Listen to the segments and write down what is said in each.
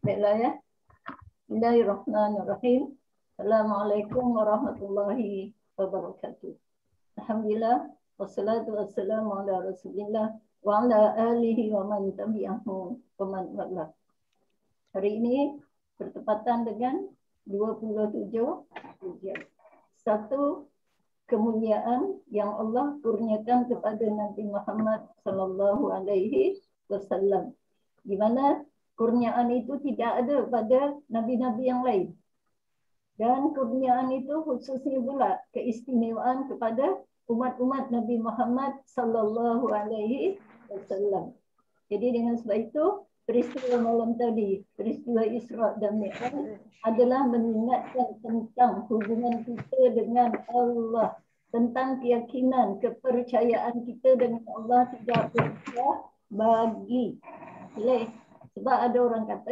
Baiklah ya. Bismillahirrahmanirrahim. Assalamualaikum warahmatullahi wabarakatuh. Alhamdulillah. Wassalatu wassalamu ala rasulillah wa ala alihi wa man tabi'ahu wa man wala. Hari ini bertepatan dengan 27 Rajab. Satu kemuliaan yang Allah kurniakan kepada Nabi Muhammad sallallahu alaihi wasallam. Di mana kurniaan itu tidak ada pada nabi-nabi yang lain. Dan kurniaan itu khususnya pula keistimewaan kepada umat-umat Nabi Muhammad sallallahu alaihi wasallam. Jadi dengan sebab itu peristiwa malam tadi, peristiwa Isra dan Mi'raj adalah mengingatkan tentang hubungan kita dengan Allah, tentang keyakinan, kepercayaan kita dengan Allah tidak berubah bagi. Sebab ada orang kata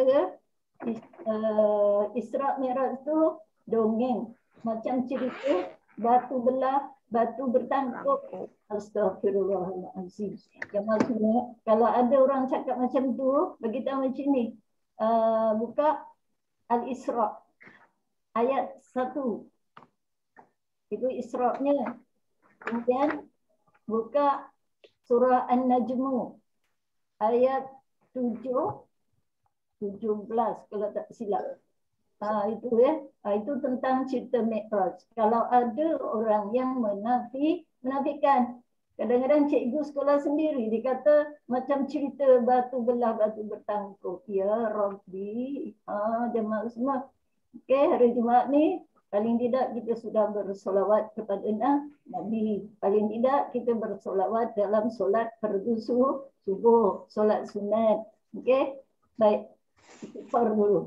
Isra Mi'raj itu dongeng, macam cerita batu belah, batu bertangkup. Astagfirullahaladzim. Yang maksudnya kalau ada orang cakap macam tu, beritahu macam ni. Buka Al-Isra ayat 1. Itu Isra-nya. Kemudian buka surah An-Najmu ayat 17 kalau tak silap. Itu ya. Itu tentang cerita Mi'raj. Kalau ada orang yang menafikan. Kadang-kadang cikgu sekolah sendiri dia kata macam cerita batu belah, batu bertangkup. Ya Rabbi. Jemaah semua. Okey, hari Jumaat ni paling tidak kita sudah bersolawat kepada Nabi. Paling tidak kita bersolawat dalam solat fardu subuh, solat sunat. Okey? Baik. Istighfar dulu.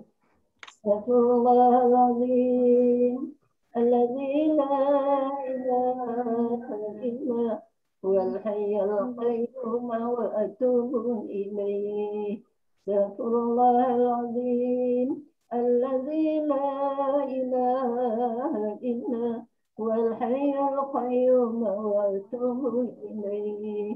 Astaghfirullahaladzim. Alladzi la ilaha illa huwal hayyul qayyum wa atubu ilaihi. Astaghfirullahaladzim. Alladzi la ilaha illa huwal hayyul qayyum wa atubu ilaihi.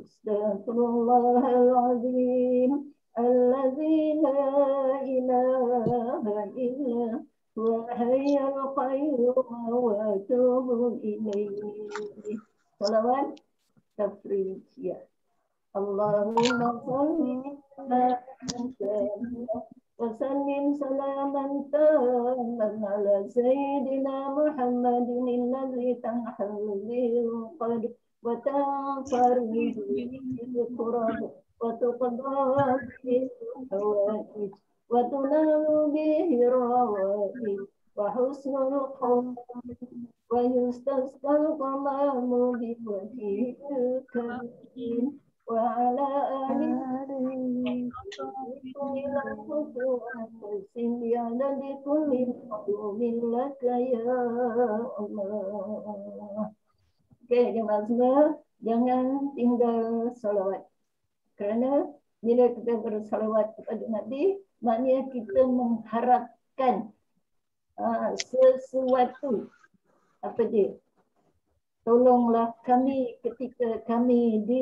Astaghfirullahaladzim. Alladzi la ilaha illa huwal hayyul qayyum wa atubu ilaihi. Salawat tafrijiyah. Allahumma salli ala wa sallim salaman tamman ala sayyidina Muhammadin alladzi tanhalu bil qadr wa tanfariju bil qurab wa tuqadda bil hawaij wa tunalu bihi rawaij wa husnul khawf wa yustasqal qamamu bi wajhil karim wa ala alihi Okey, jemaah semua, jangan tinggal salawat. Kerana bila kita bersalawat kepada Nabi, maknanya kita mengharapkan sesuatu. Apa dia? Tolonglah kami ketika kami di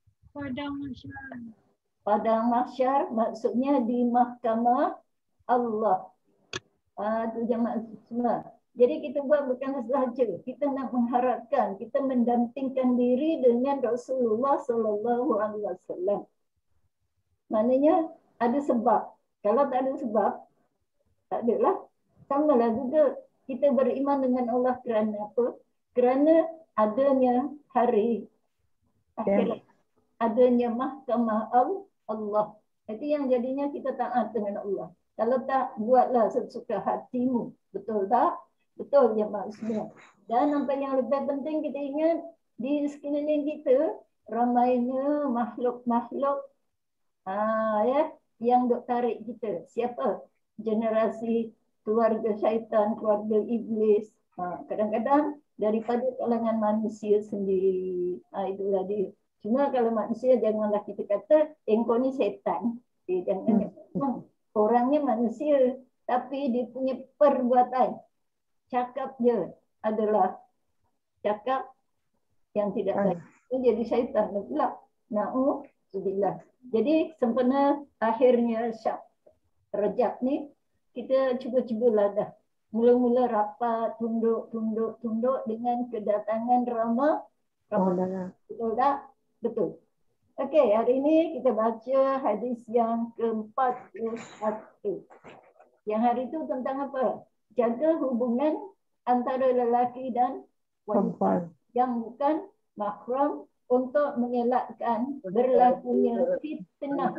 Padang Mahsyar, maksudnya di mahkamah Allah. Itu jemaah semua. Jadi kita buat bukan sahaja, kita nak mengharapkan, kita mendampingkan diri dengan Rasulullah sallallahu alaihi wasallam. Maknanya ada sebab. Kalau tak ada sebab, tak adalah. Samalah juga kita beriman dengan Allah kerana apa? Kerana adanya hari akhirat. Adanya mahkamah Allah. Itu yang jadinya kita taat dengan Allah. Kalau tak, buatlah sesuka hatimu. Betul tak? Betul ya maksudnya. Dan nampak yang lebih penting kita ingat, di sekeliling kita, ramainya makhluk-makhluk yang duk tarik kita. Siapa? Generasi keluarga syaitan, keluarga iblis. Kadang-kadang daripada kalangan manusia sendiri. Itulah dia. Cuma kalau manusia janganlah kita kata engkau ni setan. Jangan. Orangnya manusia, tapi dia punya perbuatan, cakap dia adalah cakap yang tidak baik. Jadi syaitan pula. Na'udzubillah. Jadi sempena akhirnya Rejab ni kita cuba-cubalah dah. Mula-mula rapat, tunduk dengan kedatangan Ramadan. Betul tak? Betul. Okey, hari ini kita baca hadis yang ke-41. Yang hari itu tentang apa? Jaga hubungan antara lelaki dan wanita yang bukan mahram untuk mengelakkan berlakunya fitnah.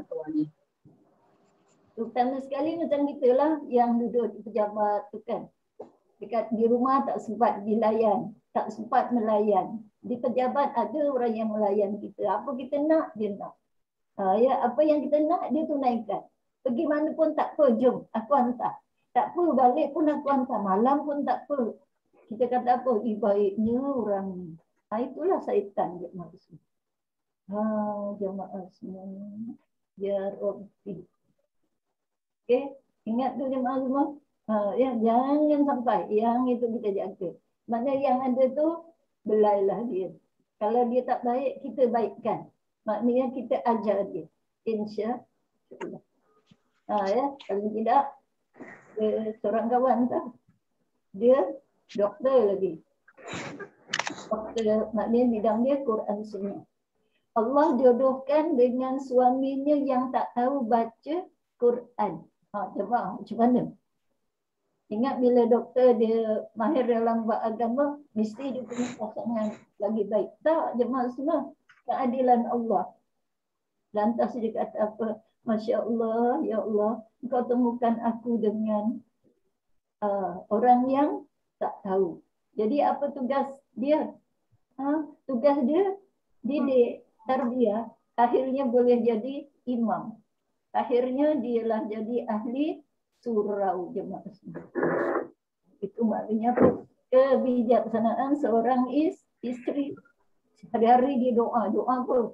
Terutama sekali macam kita lah yang duduk di pejabat tu kan. Dekat di rumah tak sempat dilayan, tak sempat melayan. Di pejabat ada orang yang melayan kita. Apa kita nak, dia nak. Ya, apa yang kita nak, dia tunaikan. Pergi mana pun tak apa, jom, aku hantar. Tak apa, balik pun aku hantar. Malam pun tak apa. Kita kata apa, baiknya orang ni. Itulah syaitan jemaah semua. Jemaah semua. Ya Rabbi. Okey, ingat tu jemaah semua. Ya, jangan sampai yang itu kita jaga. Maknanya yang ada tu belailah dia. Kalau dia tak baik, kita baikkan. Maknanya kita ajar dia. Insya-Allah. Ya, kalau tidak seorang kawan tu dia doktor lagi. Doktor maknanya bidang dia Quran Sunnah. Allah jodohkan dengan suaminya yang tak tahu baca Quran. Coba macam mana? Ingat bila doktor dia mahir dalam agama, mesti dia punya pasangan lagi baik. Tak, jemaah semua. Keadilan Allah. Lantas dia kata apa? Masya Allah, ya Allah, Engkau temukan aku dengan orang yang tak tahu. Jadi apa tugas dia? Tugas dia didik, tarbiyah. Akhirnya boleh jadi imam. Akhirnya dialah jadi ahli surau jemaah. Itu maknanya kebijaksanaan seorang isteri. Hari-hari dia doa apa?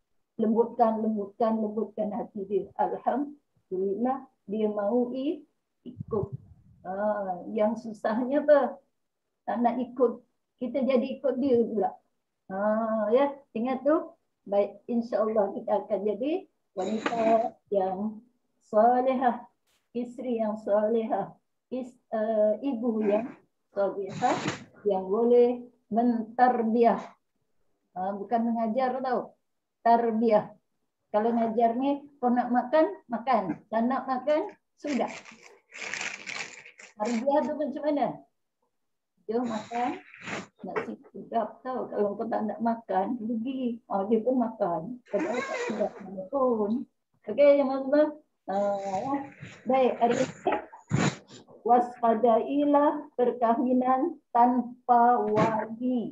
Lembutkan hati dia. Alhamdulillah dia mau ikut. Yang susahnya apa? Tak nak ikut. Kita jadi ikut dia pula. Ya, ingat tu. Baik, insya-Allah kita akan jadi wanita yang salihah, isteri yang salihah, ibu yang salihah yang boleh mentarbiah. Bukan mengajar tau. Tarbiyah. Kalau ngajar ni, kau nak makan, makan. Tak nak makan, sudah. Tarbiyah tu macam mana? Dia makan nasi sedap tau. Kalau kau tak nak makan, rugi. Dia pun makan. Padahal tak sedap mana pun. Okey, jemaah. Baik, hari ini waspadailah perkahwinan tanpa wali.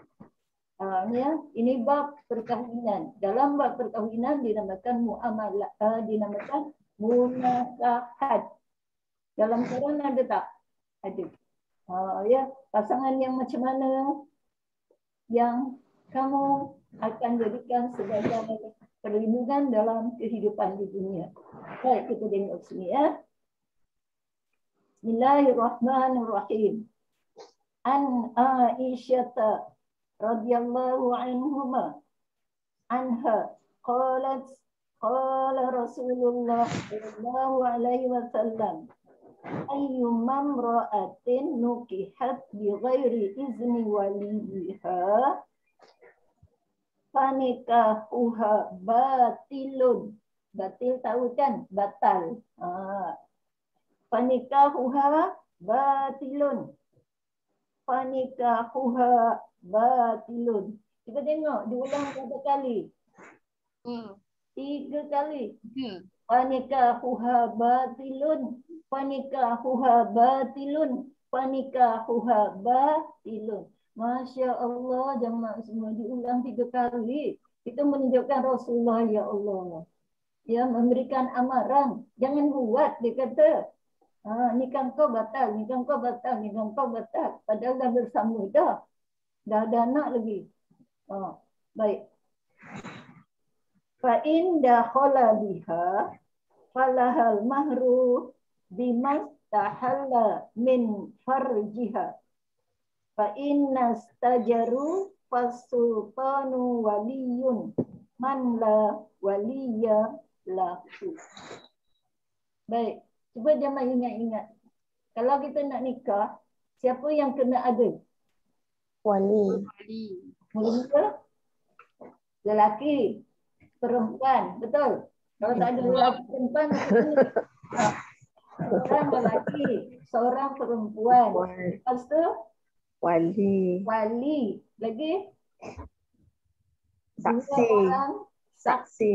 Ini bab perkahwinan. Dalam bab perkahwinan dinamakan muamalah, dinamakan munakahat. Dalam Quran ada tak? Ada. Ya, pasangan yang macam mana yang kamu akan jadikan sebagai perlindungan dalam kehidupan di dunia. Baik, kita tengok sini ya. Bismillahirrahmanirrahim. An Aisyah radhiyallahu anha qalat qala Rasulullah sallallahu alaihi wasallam ayyumma imra'atin nukihat bi ghairi izni waliha fanikahuha batilun. Batil tahu kan? Batal. Fanikahuha batilun. Fanikahuha batilun. Kita tengok diulang berapa kali? 3 kali. Fanikahuha batilun. Fanikahuha batilun. Fanikahuha batilun. Masya Allah, jemaah semua diulang 3 kali. Itu menunjukkan Rasulullah, ya Allah. Ya, memberikan amaran. Jangan buat, dia kata. Nikah kau batal, nikah kau batal, nikah kau batal. Padahal dah bersama dah. Dah ada anak lagi. Baik. Fa in dakhala biha falahal mahru bimastahalla min farjiha. Fa inna stajaru fasultanu waliyun man la waliya lahu. Baik. Cuba jangan ingat-ingat. Kalau kita nak nikah, siapa yang kena ada? Wali. Mula-mula lelaki, perempuan. Betul? Kalau tak ada lelaki perempuan, maksudnya seorang lelaki, seorang perempuan. Lepas tu, Wali. wali. Lagi? Saksi. Dua orang saksi.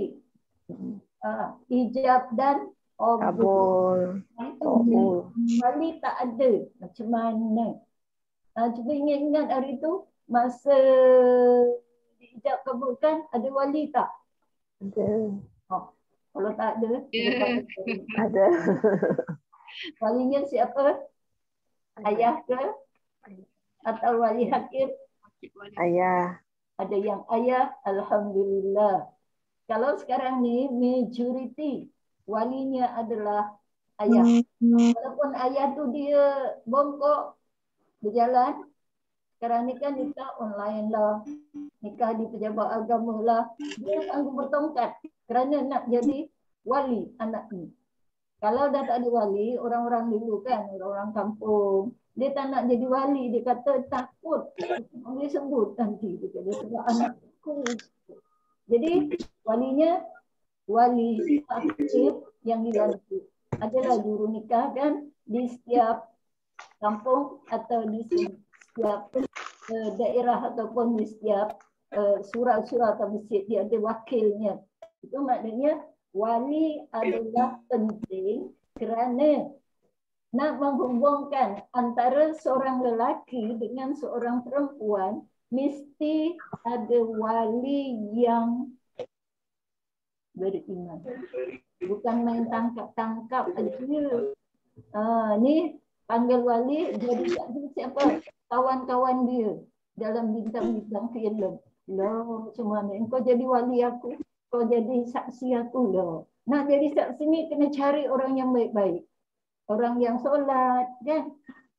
Ijab dan Kabul. Itu wali tak ada. Macam mana? Cuba ingat-ingat hari tu, masa diijab kabulkan, ada wali tak? Ada. Kalau tak ada, Ada. walinya siapa? Ayah ke? Atau wali hakim? Ayah. Ada yang ayah, alhamdulillah. Kalau sekarang ni majoriti walinya adalah ayah. Walaupun ayah tu dia bongkok berjalan, sekarang ni kan nikah online lah, nikah di pejabat agama lah, dia sanggup bertongkat kerana nak jadi wali anak ni. Kalau dah tak ada wali, orang-orang dulu kan, orang-orang kampung, dia tak nak jadi wali, dia kata takut, boleh sebut nanti, dia kata sebab anakku. Jadi walinya wali aktif yang dilantik. Adalah juru nikah kan di setiap kampung atau di setiap daerah ataupun di setiap surau-surau atau masjid dia ada wakilnya. Itu maknanya wali adalah penting kerana nak menghubungkan antara seorang lelaki dengan seorang perempuan, mesti ada wali yang beriman. Bukan main tangkap-tangkap aja. Ni panggil wali jadi siapa? Kawan-kawan dia dalam bintang-bintang filem. Loh, macam mana? Kau jadi wali aku, kau jadi saksi aku loh. Nak jadi saksi ni kena cari orang yang baik-baik. Orang yang solat, kan?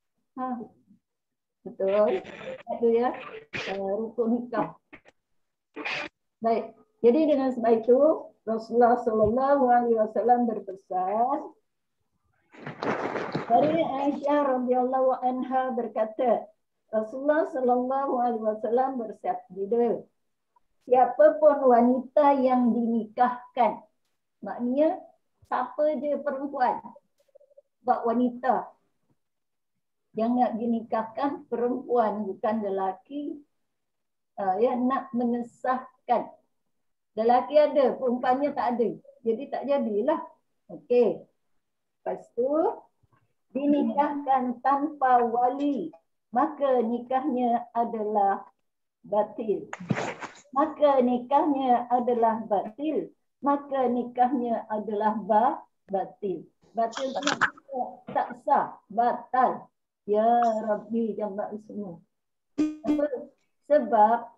Betul? Itu ya, rukun nikah. Baik. Jadi dengan sebab itu Rasulullah SAW berpesan. Dari Aisyah radhiyallahu anha berkata, Rasulullah SAW bersabda, siapapun wanita yang dinikahkan, maknanya siapa je perempuan, buat wanita yang nak dinikahkan perempuan bukan lelaki, nak mengesahkan. Lelaki ada, perempuannya tak ada. Jadi tak jadilah. Okey. Lepas tu, dinikahkan tanpa wali, maka nikahnya adalah batil. Maka nikahnya adalah batil. Maka nikahnya adalah batil. Batil tak sah, batal. Ya Rabbi jamaah semua. Sebab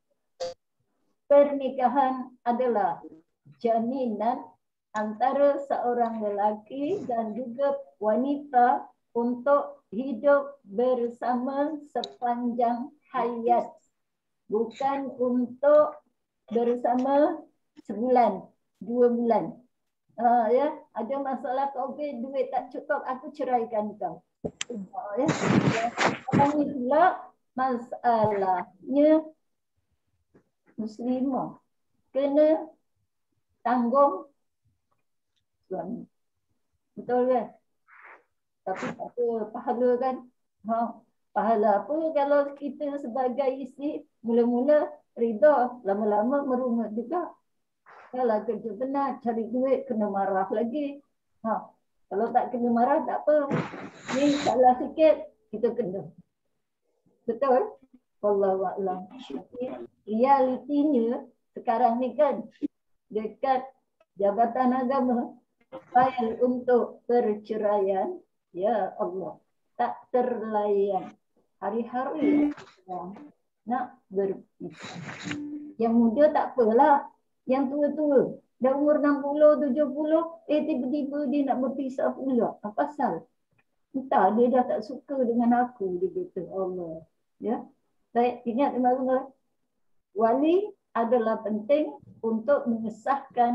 pernikahan adalah jaminan antara seorang lelaki dan juga wanita untuk hidup bersama sepanjang hayat. Bukan untuk bersama sebulan, 2 bulan. Ya, ada masalah COVID, duit tak cukup, aku ceraikan kau. Ya. Sekarang ni pula masalahnya muslimah kena tanggung suami. Betul kan? Tapi tak apa pahala kan? Pahala apa kalau kita sebagai isteri mula-mula rida, lama-lama merungut juga. Kalau kerja benar, cari duit, kena marah lagi. Kalau tak kena marah, tak apa. Ni salah sikit, kita kena. Betul? Wallahualam. Realitinya sekarang ni kan dekat Jabatan Agama file untuk perceraian, ya Allah, tak terlayan. Hari-hari nak berpisah. Yang muda tak apalah, yang tua-tua dah umur 60, 70, tiba-tiba dia nak berpisah pula. Apa pasal? Entah, dia dah tak suka dengan aku, dia kata. Allah. Ya. Baik, ingat teman-teman, wali adalah penting untuk mengesahkan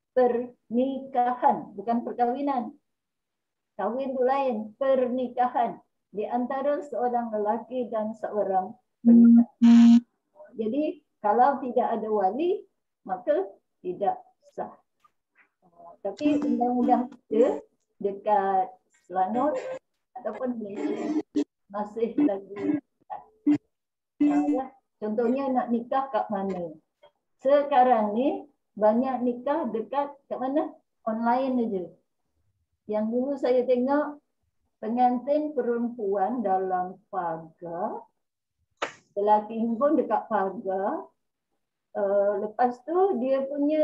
pernikahan, bukan perkawinan. Kawin itu lain, pernikahan di antara seorang lelaki dan seorang wanita. Jadi kalau tidak ada wali, maka tidak sah. Tapi undang-undang kita dekat Selangor ataupun Malaysia masih lagi ya. Contohnya nak nikah kat mana? Sekarang ni banyak nikah dekat kat mana? Online aja. Yang dulu saya tengok pengantin perempuan dalam pagar, lelaki pun dekat pagar. Lepas tu dia punya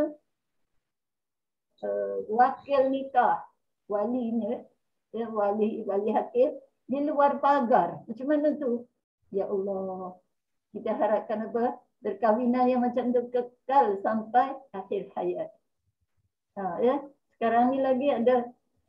wakil nikah, walinya, ya, wali hakim di luar pagar. Macam mana tu? Ya Allah, kita harapkan apa? Perkahwinan yang macam tu kekal sampai akhir hayat. Ya. Sekarang ni lagi ada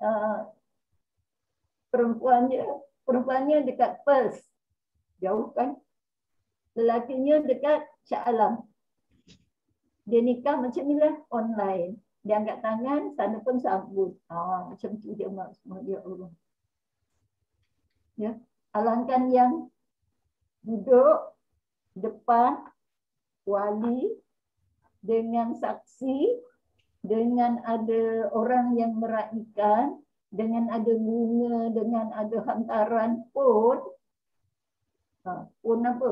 perempuannya dekat Perth, jauh kan? Lelakinya dekat Shah Alam. Dia nikah macam ni lah, online. Dia angkat tangan, sana pun sambut. Macam tu dia maksudnya, ya Allah. Ya. Alangkah yang duduk depan wali dengan saksi, dengan ada orang yang meraihkan, dengan ada bunga, dengan ada hantaran pun apa?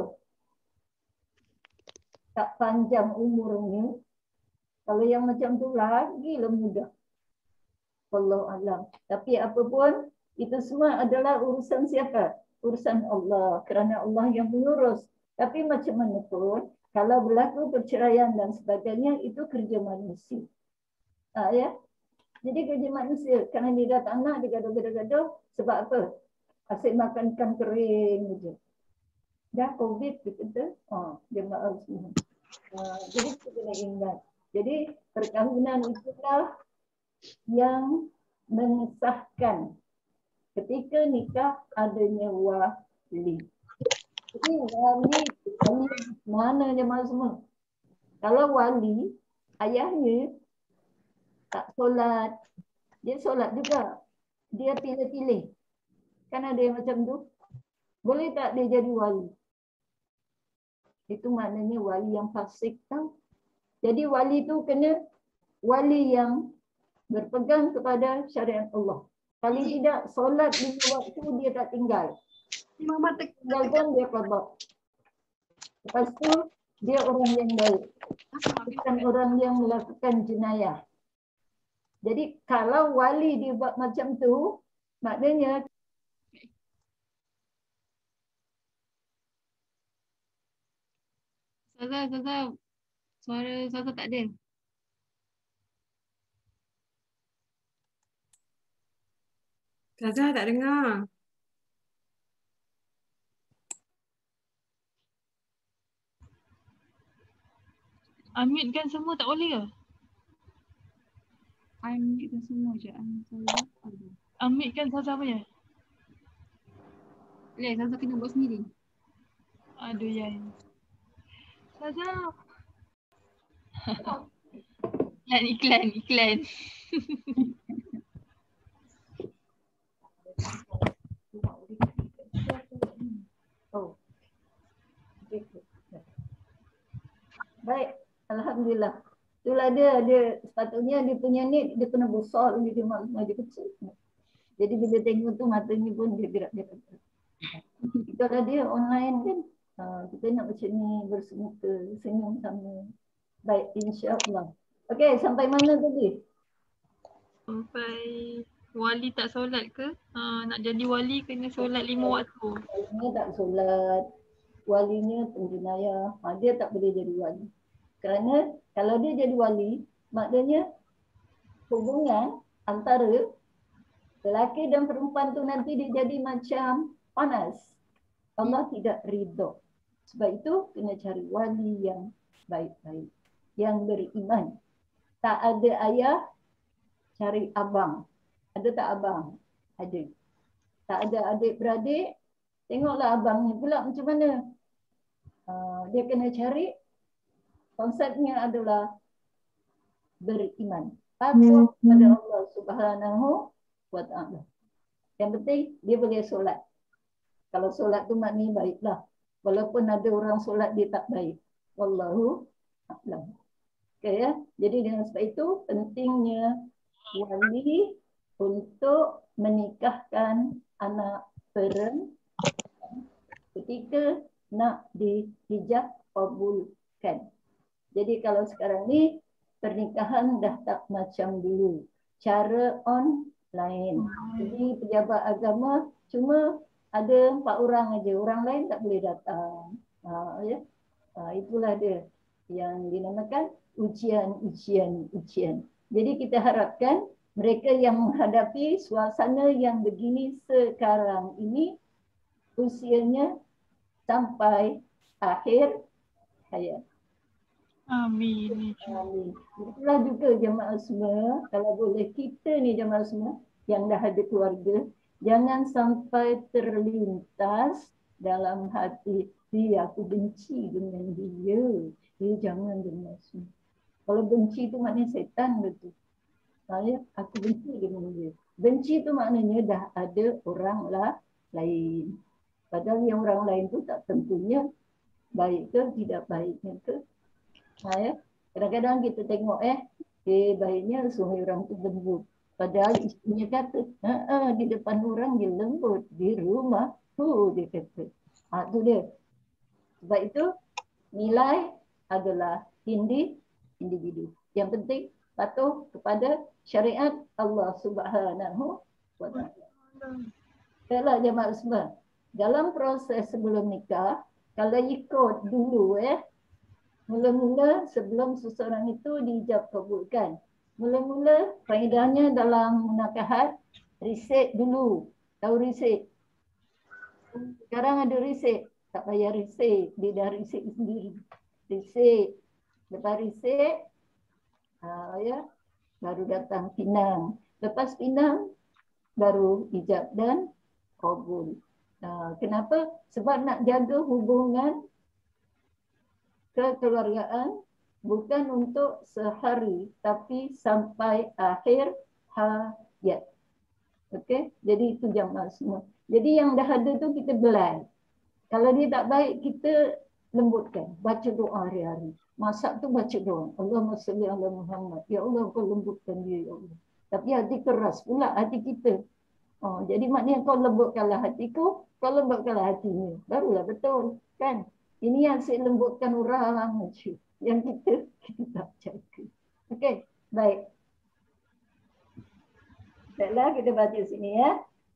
Tak panjang umurnya. Kalau yang macam tu lagi lah mudah. Wallahu alam. Tapi apa pun, itu semua adalah urusan siapa? Urusan Allah. Kerana Allah yang mengurus. Tapi macam mana pun, kalau berlaku perceraian dan sebagainya, itu kerja manusia. Ya. Jadi kerja manusia. Kerana dia dah tak nak, dia gaduh-gaduh. Sebab apa? Asyik makan ikan kering je. Dah COVID kita, dia maaf semua. Jadi kita kena ingat. Jadi perkahwinan itulah yang mengesahkan ketika nikah adanya wali. Jadi wali mana jemaah semua? Kalau wali, ayahnya tak solat, dia solat juga. Dia pilih-pilih. Kan ada yang macam tu. Boleh tak dia jadi wali? Itu maknanya wali yang fasik tau. Jadi wali tu kena wali yang berpegang kepada syariat Allah. Paling tidak solat 5 waktu dia tak tinggal. Tinggal pun dia qada. Lepas tu dia orang yang baik. Bukan orang yang melakukan jenayah. Jadi kalau wali dia buat macam tu, maknanya Zaza, suara Zaza tak ada. Zaza tak dengar. Unmute kan semua tak boleh ke? Unmute kan semua je. Unmute kan Zaza punya? Boleh, Zaza kena buat sendiri. Aduh ya. Zaza. Iklan. baik, alhamdulillah. Itulah dia sepatutnya dia punya ni dia kena besar dia kecil. Jadi bila tengok tu matanya pun dia gerak-gerak. Kalau dia online kan, kita nak macam ni bersemuka, senyum sama. Baik, insya-Allah. Okey, sampai mana tadi? Sampai wali tak solat ke? Nak jadi wali kena solat 5 waktu. Walinya tak solat, walinya penjenayah, dia tak boleh jadi wali. Kerana kalau dia jadi wali, maknanya hubungan antara lelaki dan perempuan tu nanti dia jadi macam panas. Allah tidak ridha. Sebab itu kena cari wali yang baik-baik, yang beriman. Tak ada ayah, cari abang. Ada tak abang? Ada. Tak ada adik-beradik, tengoklah abangnya pula macam mana. Dia kena cari, konsepnya adalah beriman. Patuh pada Allah Subhanahu wa ta'ala. Yang penting dia boleh solat. Kalau solat tu maknanya baiklah. Walaupun ada orang solat dia tak baik. Wallahu a'lam. Okay, ya. Jadi dengan sebab itu pentingnya wali untuk menikahkan anak perempuan ketika nak dihijab kabulkan. Jadi kalau sekarang ni pernikahan dah tak macam dulu. Cara online. Jadi pejabat agama cuma ada 4 orang aja. Orang lain tak boleh datang. Ya. Itulah dia yang dinamakan ujian. Jadi kita harapkan mereka yang menghadapi suasana yang begini sekarang ini usianya sampai akhir hayat. Amin. Amin. Itulah juga jemaah semua, kalau boleh kita ni jemaah semua yang dah ada keluarga, jangan sampai terlintas dalam hati, aku benci dengan dia. Jangan jemaah semua. Kalau benci tu maknanya setan betul. Aku benci dengan dia. Benci tu maknanya dah ada orang lain. Padahal yang orang lain tu tak tentunya baik ke tidak baiknya ke. Kadang-kadang kita tengok baiknya suami orang tu lembut. Padahal istrinya kata, di depan orang dia lembut, di rumah tu dia kata. Tu dia. Sebab itu nilai adalah individu. Yang penting patuh kepada syariat Allah Subhanahu wa ta'ala. Kalau jemaah semua, dalam proses sebelum nikah, kalau ikut dulu mula-mula sebelum seseorang itu diijab kabulkan. Mula-mula faedahnya dalam munakahat, riset dulu. Tahu riset? Sekarang ada riset. Tak payah riset. Dia dah riset sendiri. Riset. Lepas riset, baru datang pinang. Lepas pinang, baru ijab dan kabul. Kenapa? Sebab nak jaga hubungan kekeluargaan bukan untuk sehari tapi sampai akhir hayat. Okey, jadi itu jemaah semua. Jadi yang dah ada tu kita belai. Kalau dia tak baik kita lembutkan, baca doa hari-hari. Masak tu baca doa. Allahumma salli ala Muhammad. Ya Allah kau lembutkan dia ya Allah. Tapi hati keras pula hati kita. Jadi maknanya kau lembutkanlah hatiku, kau lembutkanlah hatinya. Barulah betul, kan? Ini yang saya lembutkan orang macam yang kita tak jaga. Okey, baik. Baiklah, kita baca sini ya.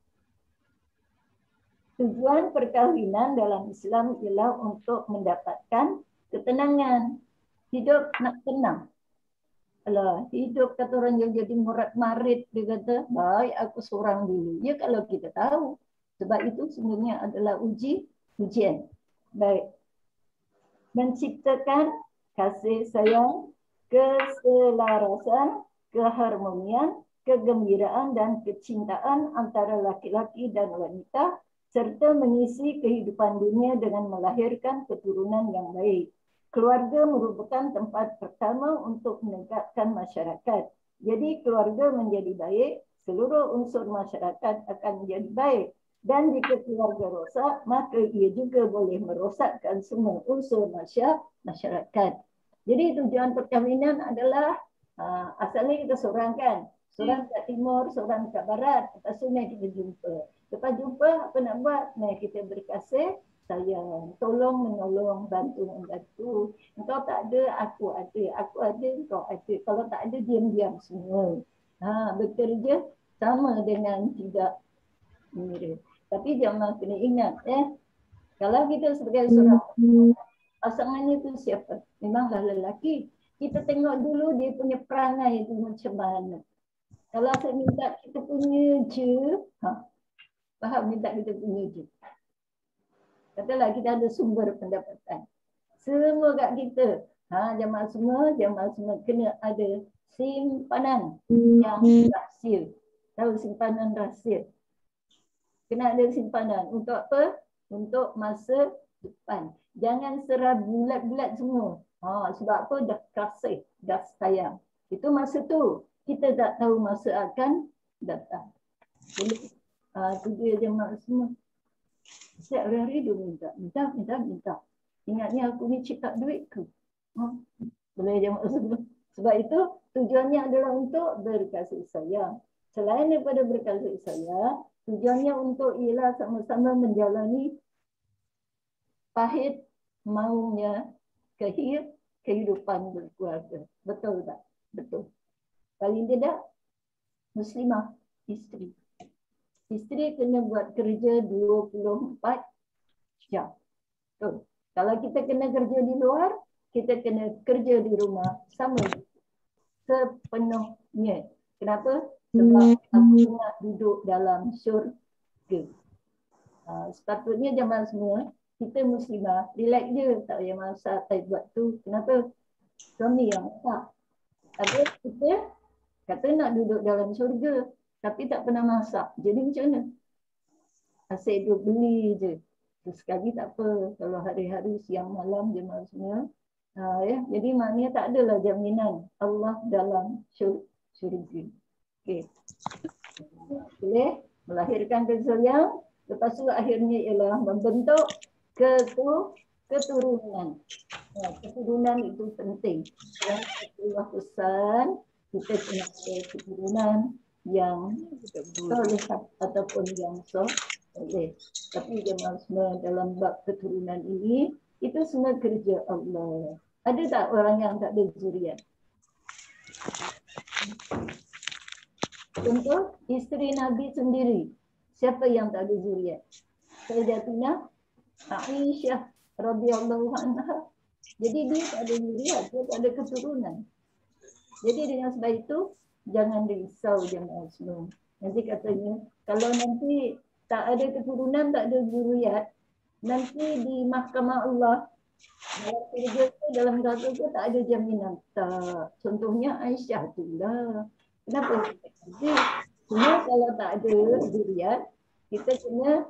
Tujuan perkahwinan dalam Islam ialah untuk mendapatkan ketenangan. Hidup nak tenang. Alah, hidup kata orang yang jadi murat-marit, dia kata, baik aku seorang dulu. Ya kalau kita tahu. Sebab itu sebenarnya adalah ujian. Baik. Menciptakan kasih sayang, keselarasan, keharmonian, kegembiraan dan kecintaan antara laki-laki dan wanita serta mengisi kehidupan dunia dengan melahirkan keturunan yang baik. Keluarga merupakan tempat pertama untuk menegakkan masyarakat. Jadi keluarga menjadi baik, seluruh unsur masyarakat akan menjadi baik. Dan jika keluarga rosak, maka ia juga boleh merosakkan semua unsur masyarakat. Jadi tujuan perkahwinan adalah asalnya kita seorang kan. Seorang kat timur, seorang kat barat. Lepas tu kita jumpa. Lepas jumpa, apa nak buat? Kita berkasih sayang. Tolong menolong, bantu membantu. Engkau tak ada, aku ada. Aku ada, engkau ada. Kalau tak ada, diam-diam semua. Bekerja sama dengan tidak mirip. Tapi jangan kena ingat kalau kita sebagai seorang pasangannya tu siapa? Memanglah lelaki. Kita tengok dulu dia punya perangai itu macam mana. Kalau saya minta kita punya je, faham minta kita punya je. Katalah kita ada sumber pendapatan. Semua kat kita. Jemaah semua kena ada simpanan yang rahsia. Tahu simpanan rahsia? Kena ada simpanan. Untuk apa? Untuk masa depan. Jangan serah bulat-bulat semua. Sebab apa? Dah kasih, dah sayang. Itu masa tu. Kita tak tahu masa akan datang. Boleh. Tu dia jemaah semua. Setiap hari dia minta. Ingatnya aku ni cipta duit ke? Boleh jemaah semua. Sebab itu tujuannya adalah untuk berkasih sayang. Selain daripada berkasih sayang, tujuannya untuk ialah sama-sama menjalani pahit maunya kehidupan berkeluarga. Betul tak? Betul. Paling tidak, muslimah, isteri. Isteri kena buat kerja 24 jam. Betul. Kalau kita kena kerja di luar, kita kena kerja di rumah sama sepenuhnya. Kenapa? Sebab aku nak duduk dalam syurga. Sepatutnya jemaah semua, kita muslimah, relax je, tak payah masak, tak buat tu. Kenapa? Suami yang masak. Tapi kita kata nak duduk dalam syurga, tapi tak pernah masak. Jadi macam mana? Asyik duduk beli je. Sekali tak apa. Kalau hari-hari siang malam jemaah semua. Ya. Jadi maknanya tak adalah jaminan Allah dalam syurga. Okey. Boleh melahirkan kasih sayang. Lepas tu akhirnya ialah membentuk keturunan. Keturunan itu penting. Dan Allah pesan kita kena ada keturunan yang soleh ataupun yang soleh. Tapi jemaah semua dalam bab keturunan ini, itu semua kerja Allah. Ada tak orang yang tak ada zuriat? Contoh, isteri Nabi sendiri. Siapa yang tak ada zuriat? Sayyidatina Aisyah radhiyallahu anha. Jadi dia tak ada zuriat, dia tak ada keturunan. Jadi dengan sebab itu, jangan risau jemaah semua. Nanti katanya, kalau nanti tak ada keturunan, tak ada zuriat, nanti di mahkamah Allah, dalam kerja tu, dalam neraka tu tak ada jaminan. Tak. Contohnya Aisyah tu lah. Kenapa? Jadi, cuma kalau tak ada zuriat, kita kena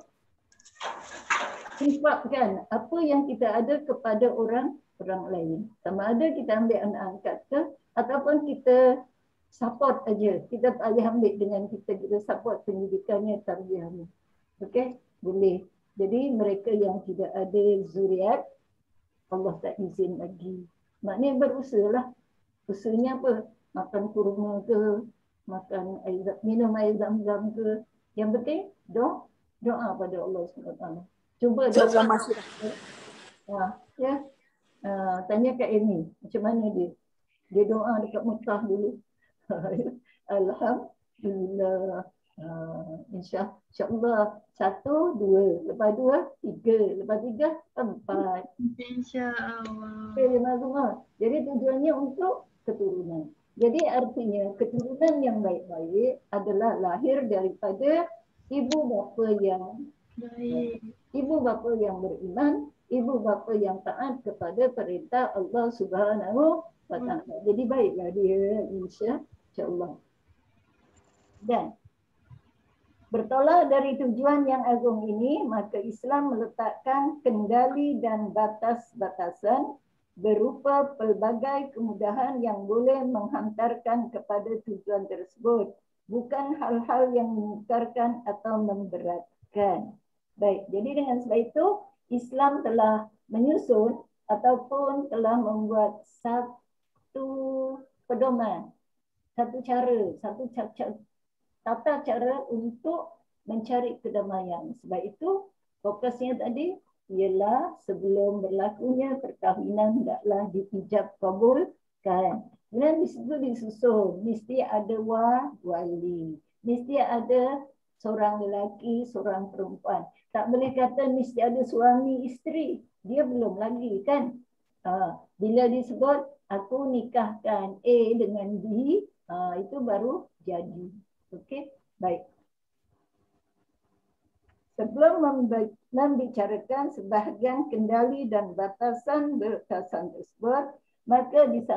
infakkan apa yang kita ada kepada orang lain. Sama ada kita ambil anak angkat ke, ataupun kita support aja. Kita tak boleh ambil dengan kita support pendidikannya, tarbiyahnya. Okey? Boleh. Jadi mereka yang tidak ada zuriat, Allah tak izin lagi. Maknanya berusahalah. Usahanya apa? Makan kurma ke, makan air, minum air zam-zam ke. Yang penting doa pada Allah SWT. Cuba doa. Ya. Tanya Kak Amy, macam mana dia? Dia doa dekat Mekah dulu. Alhamdulillah. InsyaAllah 1, 2, lepas 2, 3, lepas 3, 4. InsyaAllah. Okay, jadi tujuannya untuk keturunan. Jadi artinya keturunan yang baik-baik adalah lahir daripada ibu bapa yang baik, ibu bapa yang beriman, ibu bapa yang taat kepada perintah Allah Subhanahu wa Ta'ala. Jadi baiklah dia, insya-Allah. Dan bertolak dari tujuan yang agung ini, maka Islam meletakkan kendali dan batas-batasan berupa pelbagai kemudahan yang boleh menghantarkan kepada tujuan tersebut, bukan hal-hal yang mengukarkan atau memberatkan. Baik, jadi dengan sebab itu Islam telah menyusun ataupun telah membuat satu pedoman, satu cara, satu tata cara untuk mencari kedamaian. Sebab itu fokusnya tadi ialah sebelum berlakunya perkahwinan hendaklah diijab kabulkan. Dan di situ disusun mesti ada wali, mesti ada seorang lelaki, seorang perempuan. Tak boleh kata mesti ada suami isteri. Dia belum lagi kan. Bila disebut aku nikahkan A dengan B, itu baru jadi. Okey, baik. Sebelum membicarakan sebahagian kendali dan batasan tersebut, maka di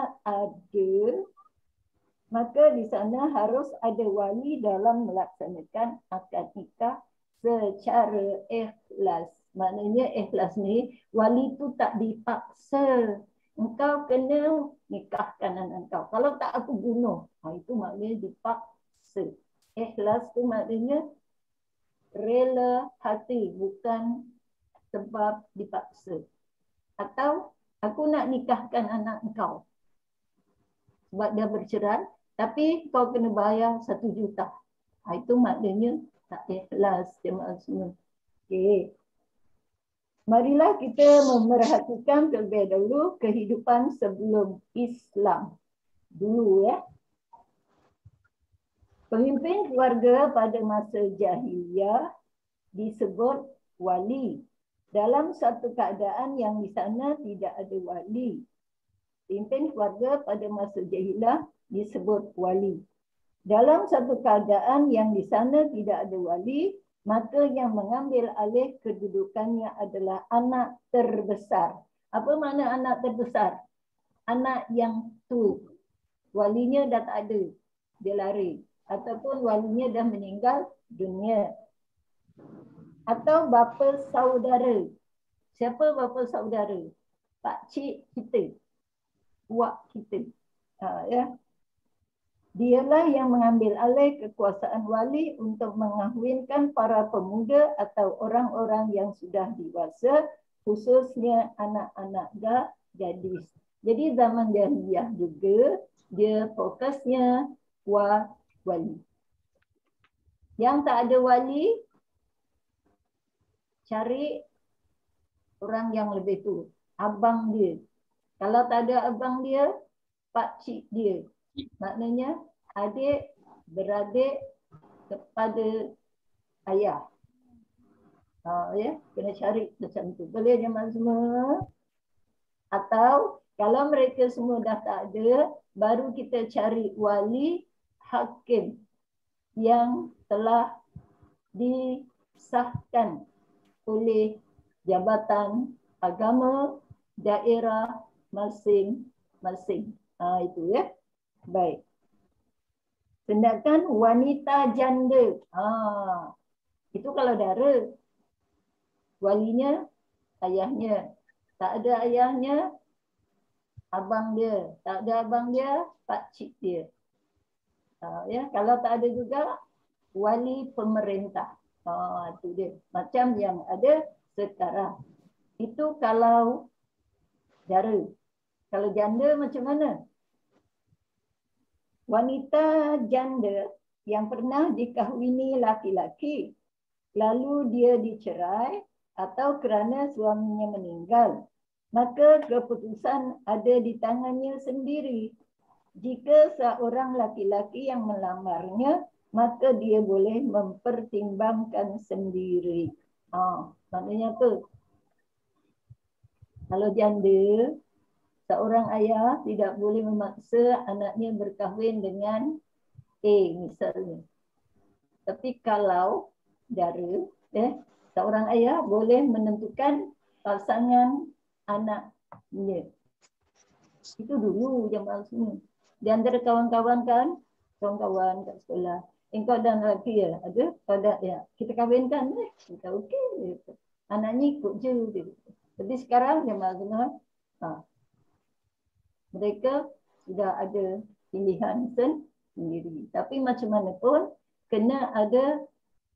sana harus ada wali dalam melaksanakan akad nikah secara ikhlas. Maknanya ikhlas ni, wali tu tak dipaksa. Engkau kena nikahkan anak kau. Kalau tak aku bunuh. Itu maknanya dipaksa. Ikhlas tu maknanya rela hati, bukan sebab dipaksa. Atau aku nak nikahkan anak kau sebab dia bercerai, tapi kau kena bayar 1 juta. Itu maknanya tak ikhlas, jemaah semua. Okey. Marilah kita memerhatikan terlebih dahulu kehidupan sebelum Islam. Dulu ya. Pemimpin keluarga pada masa jahiliyah disebut wali. Dalam satu keadaan yang di sana tidak ada wali. Pemimpin keluarga pada masa jahiliyah disebut wali. Dalam satu keadaan yang di sana tidak ada wali, maka yang mengambil alih kedudukannya adalah anak terbesar. Apa makna anak terbesar? Anak yang tua. Walinya dah tak ada, dia lari. Ataupun walinya dah meninggal dunia. Atau bapa saudara. Siapa bapa saudara? Pak cik kita. Wak kita. Ya. Dialah yang mengambil alih kekuasaan wali untuk mengahwinkan para pemuda atau orang-orang yang sudah dewasa, khususnya anak-anak gadis. Jadi zaman jahiliyah juga, dia fokusnya wali. Yang tak ada wali, cari orang yang lebih tua. Abang dia. Kalau tak ada abang dia, pak cik dia. Maknanya adik beradik kepada ayah. Ya, kena cari macam tu. Boleh jemaah semua? Atau kalau mereka semua dah tak ada, baru kita cari wali hakim yang telah disahkan oleh jabatan agama daerah masing-masing. Itu ya. Baik. Sedangkan wanita janda. Itu kalau dara. Walinya ayahnya. Tak ada ayahnya, abang dia. Tak ada abang dia, pak cik dia. Ya, kalau tak ada juga, wali pemerintah. Itu dia. Macam yang ada sekarang. Itu kalau dara. Kalau janda macam mana? Wanita janda yang pernah dikahwini laki-laki, lalu dia dicerai atau kerana suaminya meninggal, maka keputusan ada di tangannya sendiri. Jika seorang laki-laki yang melamarnya, maka dia boleh mempertimbangkan sendiri. Maknanya apa? Kalau janda, seorang ayah tidak boleh memaksa anaknya berkahwin dengan A misalnya. Tapi kalau dara, seorang ayah boleh menentukan pasangan anaknya. Itu dulu jemaah semua. Di antara kawan-kawan kan, kawan-kawan kat sekolah. Engkau dan lelaki ya? Ada? Kau dah ya. Kita kahwinkan. Kita okey. Anaknya ikut je. Tapi sekarang jemaah semua, mereka sudah ada pilihan sendiri. Tapi macam mana pun, kena ada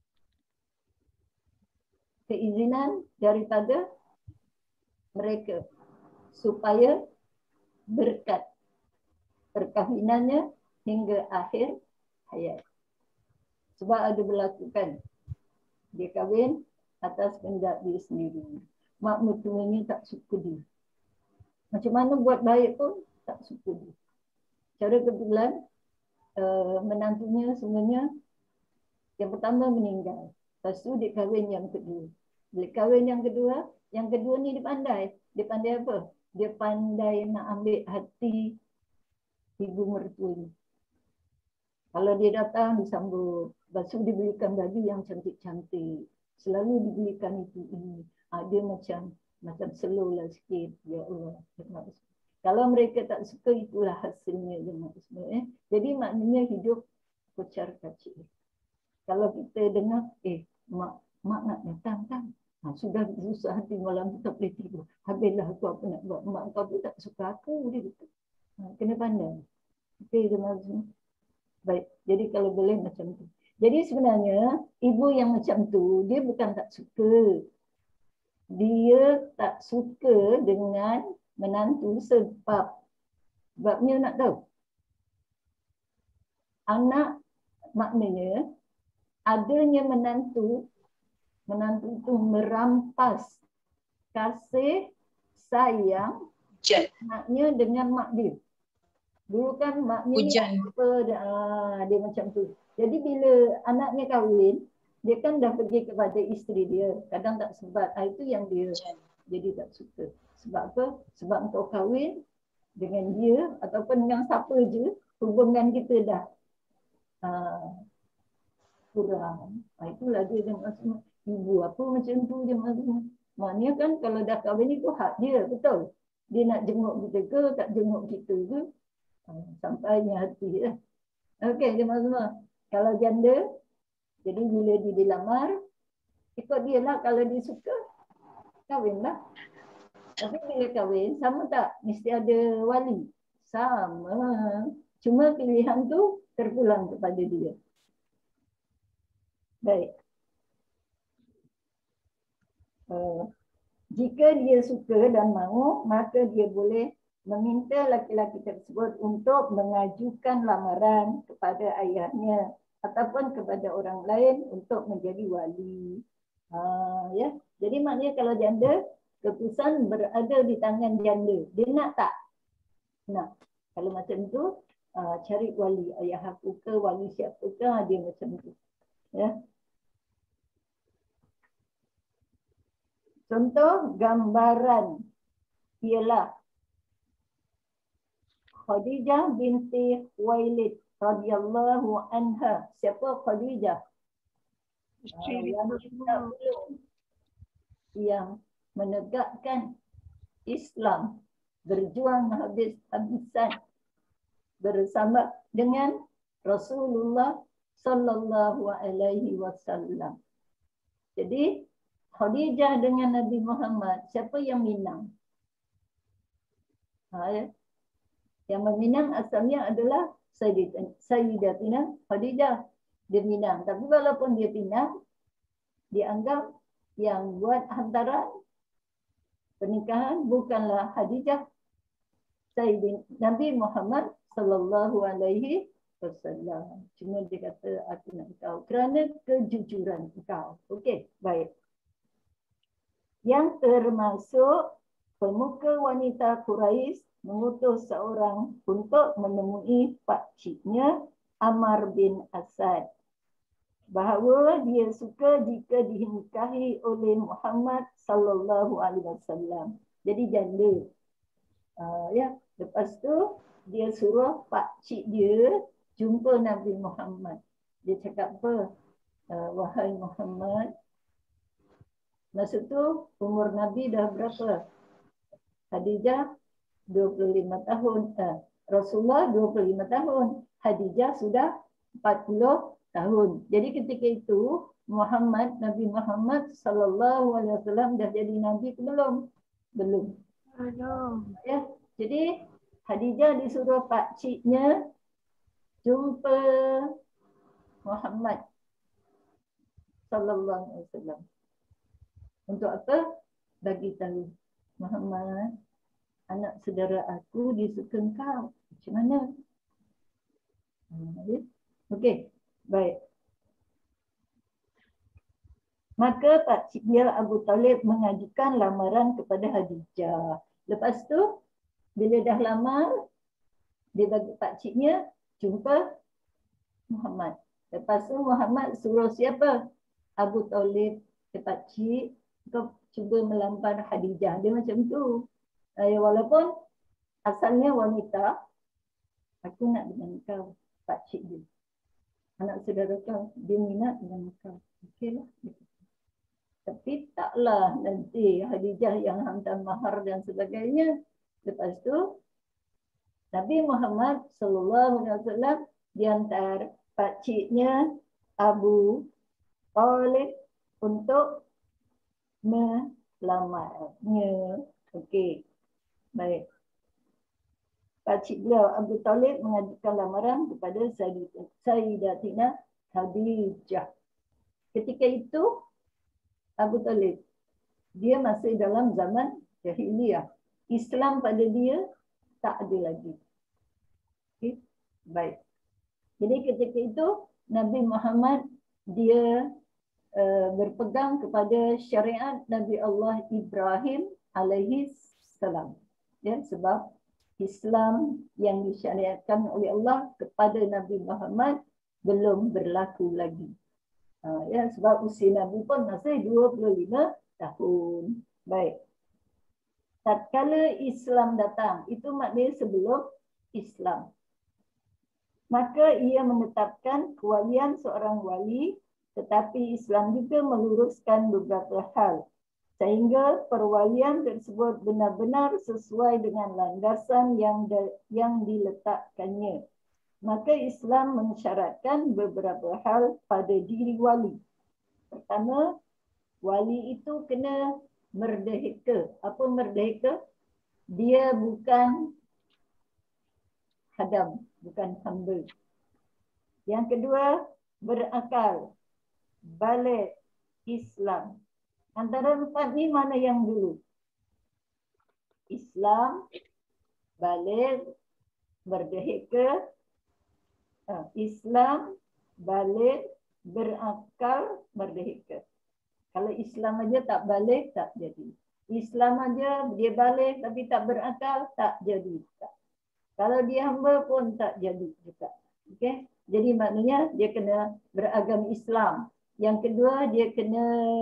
keizinan daripada mereka supaya berkat perkahwinannya hingga akhir hayat. Sebab ada berlaku kan, dia kahwin atas kehendak dia sendiri. Mak mertuanya tak suka dia. Macam mana buat baik pun tak suka dia. Cara kebetulan menantunya semuanya yang pertama meninggal. Lepas tu dia kahwin yang kedua. Bila kahwin yang kedua ni dia pandai. Dia pandai apa? Dia pandai nak ambil hati ibu mertuanya. Kalau dia datang disambut. Lepas tu dibelikan baju yang cantik-cantik. Selalu dibelikan itu ini. Dia macam slow lah sikit. Ya Allah. Kalau mereka tak suka, itulah hasilnya. Jadi maknanya hidup kocar kacir. Kalau kita dengar, mak nak datang kan? Sudah susah hati malam tu tak boleh tidur. Habislah aku apa nak buat. Mak kau tu tak suka aku. Dia kata. Kena pandai. Okey, baik. Jadi kalau boleh macam tu. Jadi sebenarnya ibu yang macam tu dia bukan tak suka. Dia tak suka dengan menantu sebabnya nak tahu. Anak maknanya adanya menantu itu merampas kasih sayang anaknya dengan mak dia. Dulu kan maknya ni apa dia macam tu. Jadi bila anaknya kahwin, dia kan dah pergi kepada isteri dia. Kadang tak sempat. Itu yang dia jadi tak suka. Sebab apa? Sebab engkau kahwin dengan dia ataupun dengan siapa je, hubungan kita dah kurang. Itulah dia maksud ibu apa macam tu dia maksud. Maknanya kan kalau dah kahwin itu hak dia, betul. Dia nak jenguk kita ke, tak jenguk kita ke, sampainya hati lah. Okey, dia maksud kalau janda, jadi bila dia dilamar, ikut dia lah. Kalau dia suka, kahwin lah. Tapi bila kahwin, sama tak? Mesti ada wali. Sama. Cuma pilihan tu terpulang kepada dia. Baik. Jika dia suka dan mahu, maka dia boleh meminta laki-laki tersebut untuk mengajukan lamaran kepada ayahnya ataupun kepada orang lain untuk menjadi wali. Ya. Jadi maknanya kalau janda, keputusan berada di tangan janda. Dia nak tak? Nak. Kalau macam tu, cari wali. Ayah aku ke, wali siapa ke, dia macam tu. Ya. Contoh gambaran ialah Khadijah binti Khuwailid radhiyallahu anha. Siapa Khadijah? Yang menegakkan Islam, berjuang habis-habisan bersama dengan Rasulullah sallallahu alaihi wasallam. Jadi Khadijah dengan Nabi Muhammad, siapa yang minang? Yang meminang asalnya adalah Sayyidatina Khadijah. Dia minang. Tapi walaupun dia pinang, dianggap yang buat hantaran pernikahan bukanlah Khadijah, Nabi Muhammad sallallahu alaihi wasallam. Cuma dia kata aku nak tahu kerana kejujuran engkau. Okey, baik. Yang termasuk pemuka wanita Quraisy mengutus seorang untuk menemui pakciknya Ammar bin Asad bahawa dia suka jika dinikahi oleh Muhammad sallallahu alaihi wasallam. Jadi janda. Ya, lepas tu dia suruh pakcik dia jumpa Nabi Muhammad. Dia cakap apa? Wahai Muhammad, masa tu umur Nabi dah berapa? Khadijah 25 tahun. Rasulullah 25 tahun. Khadijah sudah 40 tahun. Jadi ketika itu Nabi Muhammad sallallahu alaihi wasallam dah jadi nabi ke belum? Belum. Ya. Jadi Khadijah disuruh pakciknya jumpa Muhammad sallallahu alaihi wasallam. Untuk apa? Bagi tahu Muhammad, anak saudara aku dia suka engkau. Macam mana? Okey, baik. Maka pakcik dia Abu Talib mengajukan lamaran kepada Khadijah. Lepas tu, bila dah lamar, dia bagi pakciknya jumpa Muhammad. Lepas tu Muhammad suruh siapa? Abu Talib ke pakcik, kau cuba melamar Khadijah. Dia macam tu. Walaupun asalnya wanita, aku nak dengan kau, pakcik dia. Anak saudara kau, dia minat dengan kau. Okeylah. Tapi taklah nanti Khadijah yang hantar mahar dan sebagainya. Lepas tu Nabi Muhammad sallallahu alaihi wasallam diantar pakciknya Abu Talib untuk melamarnya. Okey. Baik. pakcik beliau Abu Talib mengajukan lamaran kepada Sayyidatina Khadijah. Ketika itu Abu Talib dia masih dalam zaman jahiliyah. Islam pada dia tak ada lagi. Okay. Baik. Jadi ketika itu Nabi Muhammad dia berpegang kepada syariat Nabi Allah Ibrahim alaihi salam. Ya, sebab Islam yang disyariatkan oleh Allah kepada Nabi Muhammad belum berlaku lagi. Ya, sebab usia Nabi pun masih 25 tahun. Baik. Tatkala Islam datang, itu maknanya sebelum Islam. Maka ia menetapkan kewalian seorang wali, tetapi Islam juga meluruskan beberapa hal sehingga perwalian tersebut benar-benar sesuai dengan landasan yang diletakkannya. Maka Islam mensyaratkan beberapa hal pada diri wali. Pertama, wali itu kena merdeka. Apa merdeka? Dia bukan hadam, bukan hamba. Yang kedua, berakal, balik, Islam. Antara empat ni mana yang dulu? Islam, balik, merdeka, Islam, balik, berakal, merdeka. Kalau Islam aja tak balik, tak jadi. Islam aja dia balik tapi tak berakal, tak jadi. Tak. Kalau dia hamba pun tak jadi juga. Okay? Jadi maknanya dia kena beragama Islam. Yang kedua dia kena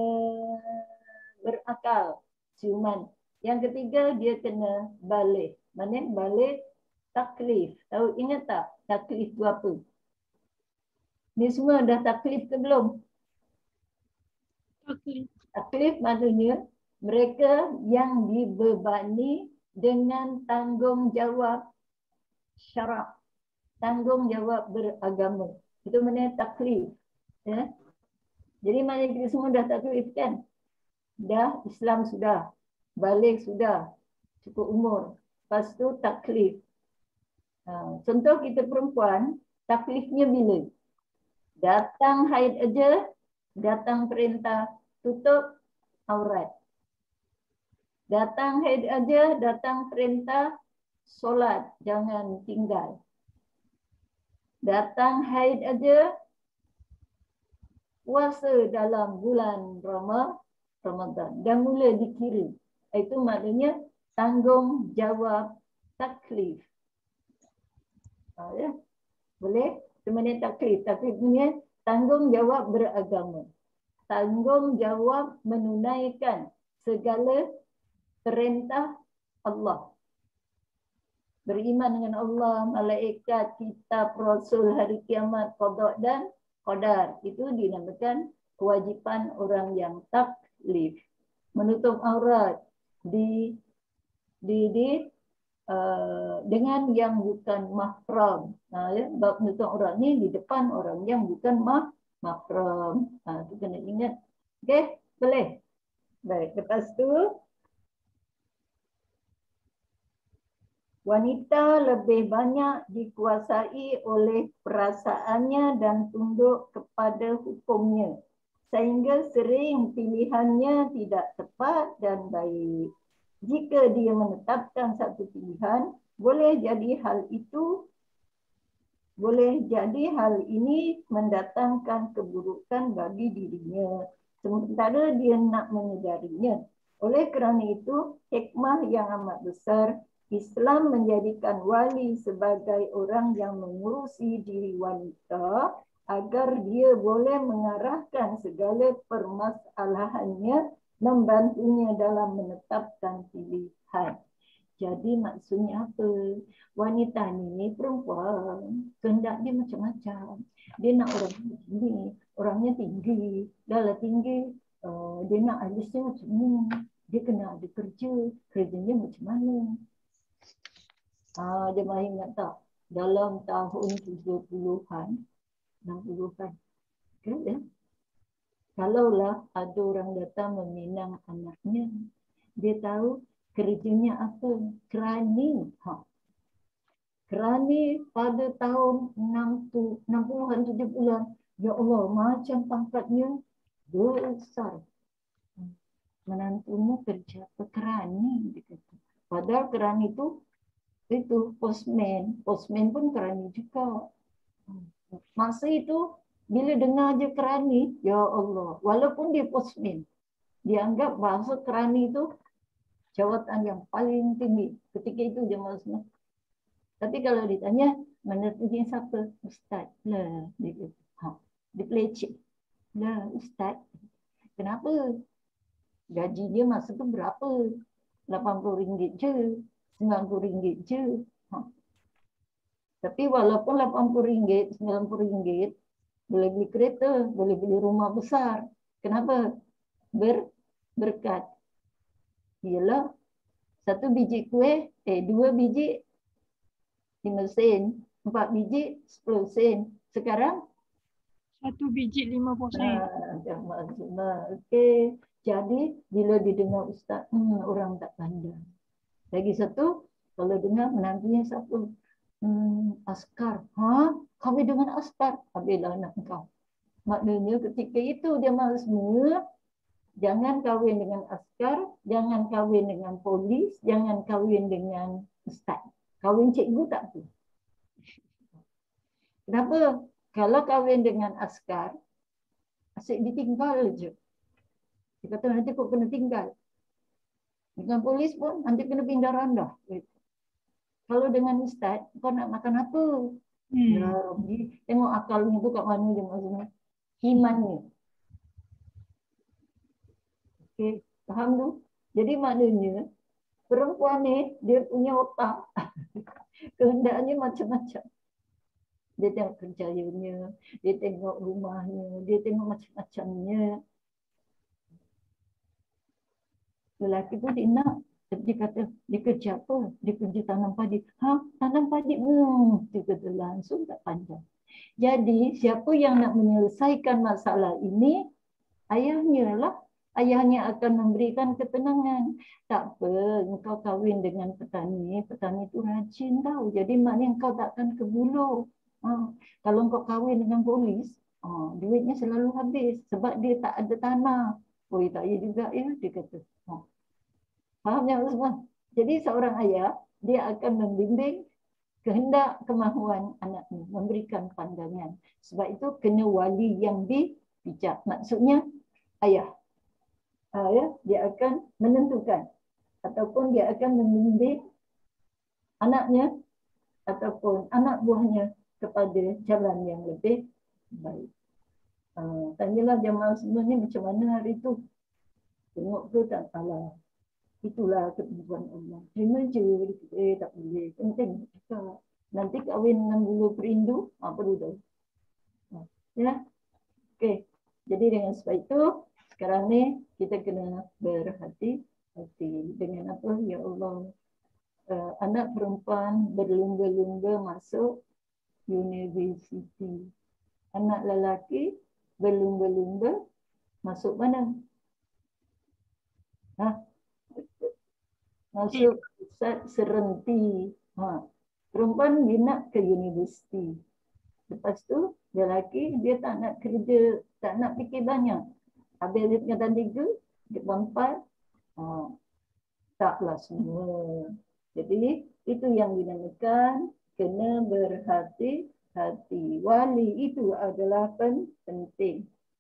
berakal, ciuman. Yang ketiga dia kena balik. Maknanya balik taklif. Tahu ingat tak taklif itu apa? Ni semua dah taklif ke belum? Taklif maknanya mereka yang dibebani dengan tanggungjawab syarak, tanggungjawab beragama. Itu maknanya taklif. Ya? Jadi maknanya kita semua dah taklif kan? Dah Islam sudah, balik sudah, cukup umur. Lepas tu taklif. Contoh kita perempuan, taklifnya bila? Datang haid aja, datang perintah tutup aurat. Datang haid aja, datang perintah solat, jangan tinggal. Datang haid aja, puasa dalam bulan Ramadan. Dah mula dikira. Itu maknanya tanggungjawab taklif. Ya? Boleh? Itu maknanya taklif. Taklif punya tanggungjawab beragama. Tanggungjawab menunaikan segala perintah Allah. Beriman dengan Allah, malaikat, kitab, rasul, hari kiamat, qada dan qadar. Itu dinamakan kewajipan orang yang taklif. Menutup aurat dengan yang bukan mahram. Ya, menutup aurat ni di depan orang yang bukan mahram. Itu kena ingat. Okey, boleh? Baik, lepas tu wanita lebih banyak dikuasai oleh perasaannya dan tunduk kepada hukumnya, sehingga sering pilihannya tidak tepat dan baik. Jika dia menetapkan satu pilihan, boleh jadi hal ini mendatangkan keburukan bagi dirinya, sementara dia nak menyedarinya. Oleh kerana itu, hikmah yang amat besar, Islam menjadikan wali sebagai orang yang mengurusi diri wanita agar dia boleh mengarahkan segala permasalahannya, membantunya dalam menetapkan pilihan. Jadi maksudnya apa? Wanita ni perempuan, kehendak dia macam-macam. Dia nak orang tinggi, orangnya tinggi, dah lah tinggi, dia nak alisnya macam ni. Dia kena ada kerjanya macam mana? Dia mahu ingat tak? Dalam tahun 70-an, 60-an. Okay, ya? Kalaulah ada orang datang meminang anaknya, dia tahu kerjanya apa? Kerani. Kerani pada tahun 60-an 70-an, ya Allah, macam pangkatnya besar. Menantumu kerja kerani, dia kata. Padahal kerani itu postman pun kerani juga. Masa itu bila dengar je kerani, ya Allah, walaupun dia postman, dia anggap bahasa kerani itu jawatan yang paling tinggi ketika itu jemaah semua. Tapi kalau ditanya mana tujuan siapa, ustaz lah, dia peleceh lah, ustaz. Kenapa? Gaji dia masa tu berapa? RM80 je, RM90 je. Tapi walaupun RM80, RM90, boleh beli kereta, boleh beli rumah besar. Kenapa? Berkat. Ialah 1 biji kuih, 2 biji 5 sen, 4 biji 10 sen. Sekarang 1 biji 50 sen. Okey. Jadi bila didengar ustaz, orang tak pandang. Lagi satu, kalau dengar menantunya siapa? Askar. Kahwin dengan askar. Habislah anak kau. Maknanya ketika itu dia malas semua. Jangan kahwin dengan askar, jangan kahwin dengan polis, jangan kahwin dengan ustaz. Kahwin cikgu tak tu. Kenapa? Kalau kahwin dengan askar, asyik ditinggal je. Dia kata nanti kau kena tinggal. Dengan polis pun nanti kena pindah randah. Kalau dengan ustaz, kau nak makan apa? Ya Rabbi, tengok akalnya tu kat mana dia maksudnya. Imannya. Okey, faham tu? Jadi maknanya perempuan ni dia punya otak. Kehendaknya macam-macam. Dia tengok kerjanya, dia tengok rumahnya, dia tengok macam-macamnya. Lelaki tu dia nak, dia kata, dia kerja apa? Dia kerja tanam padi. Tanam padi? Dia kata langsung tak panjang. Jadi siapa yang nak menyelesaikan masalah ini, ayahnya lah. Ayahnya akan memberikan ketenangan. Tak apa, engkau kahwin dengan petani. Petani itu rajin tau. Jadi maknanya engkau takkan kebuluh. Kalau engkau kahwin dengan polis, duitnya selalu habis. Sebab dia tak ada tanah. Oh, tak ya juga ya, dia kata. Faham yang semua? Jadi seorang ayah, dia akan membimbing kehendak kemahuan anaknya, memberikan pandangan. Sebab itu kena wali yang bijak. Maksudnya ayah. Dia akan menentukan ataupun dia akan membimbing anaknya ataupun anak buahnya kepada jalan yang lebih baik. Tanyalah jemaah semua ni macam mana hari itu. Tengok ke tak salah. Itulah ketentuan Allah. Terima je. Tak boleh. Penting. Nanti kahwin dengan bulu perindu. Perlu tahu. Ya. Okey. Jadi dengan sebab itu, sekarang ni kita kena berhati-hati dengan apa? Ya Allah. Anak perempuan berlumba-lumba masuk universiti. Anak lelaki berlumba-lumba masuk mana? Masuk pusat serenti. Perempuan dia nak ke universiti. Lepas tu, lelaki dia tak nak kerja, tak nak fikir banyak. Habis dia tingkatan 3, dia 4, taklah semua. Jadi, itu yang dinamakan kena berhati-hati. Wali itu adalah penting.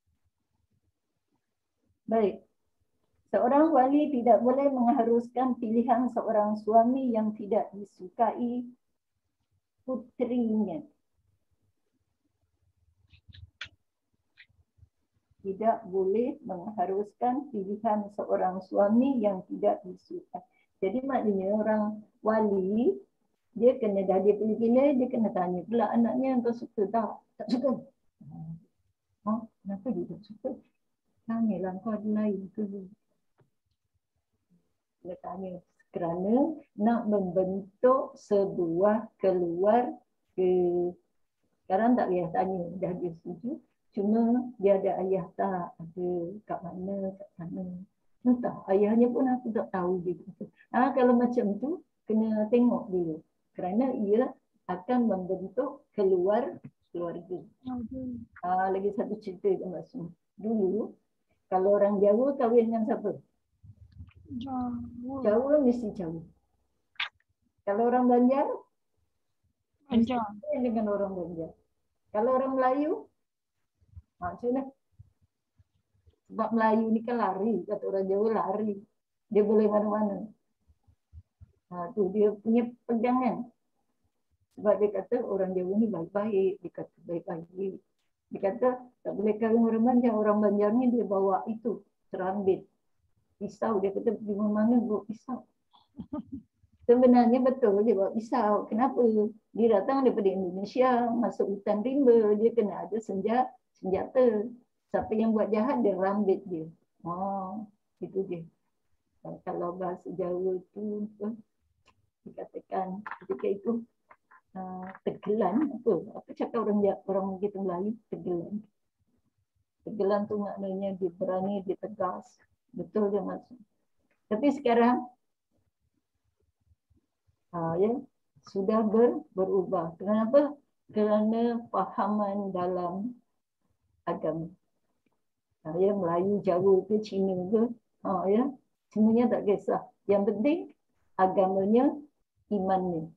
Baik. Seorang wali tidak boleh mengharuskan pilihan seorang suami yang tidak disukai putrinya. Tidak boleh mengharuskan pilihan seorang suami yang tidak disukai. Jadi maknanya orang wali, dia kena dah dia pilih-pilih, dia kena tanya pula anaknya, kau suka tak? Tak suka. Kenapa dia tak suka? Tanyalah kau ada lain ke? Dia tanya kerana nak membentuk sebuah keluarga. Sekarang tak payah tanya, dah dia setuju. Cuma dia ada ayah tak? Ada. Kat mana? Kat sana. Entah. Ayahnya pun aku tak tahu dia. Kalau macam tu, kena tengok dia. Kerana ia akan membentuk keluarga. Lagi satu cerita je maksud. Dulu kalau orang Jawa kahwin dengan siapa? Jawa mesti Jawa. Kalau orang Banjar mesti kahwin dengan orang Banjar. Kalau orang Melayu maksudnya sebab Melayu ni kan lari, kata orang Jawa lari. Dia boleh mana-mana. Tu dia punya pegangan. Sebab dia kata orang Jawa ni baik-baik. Dia kata baik-baik. Dia kata tak boleh kahwin orang Banjar. Orang Banjar ni dia bawa itu, serambit. Pisau. Dia kata pergi mana bawa pisau. Sebenarnya betul dia bawa pisau. Kenapa? Dia datang daripada Indonesia, masuk hutan rimba. Dia kena ada senjata. Siapa yang buat jahat, dia rambit dia. Itu dia. Kalau bahasa Jawa tu dikatakan ketika itu tegelan apa cakap orang kita Melayu tegelan tu maknanya dia berani, dia tegas, betul dia maksud. Tapi sekarang sudah berubah. Kenapa? Kerana fahaman dalam agama. Melayu, Jawa ke, Cina ke, semuanya tak kisah. Yang penting agamanya, imannya.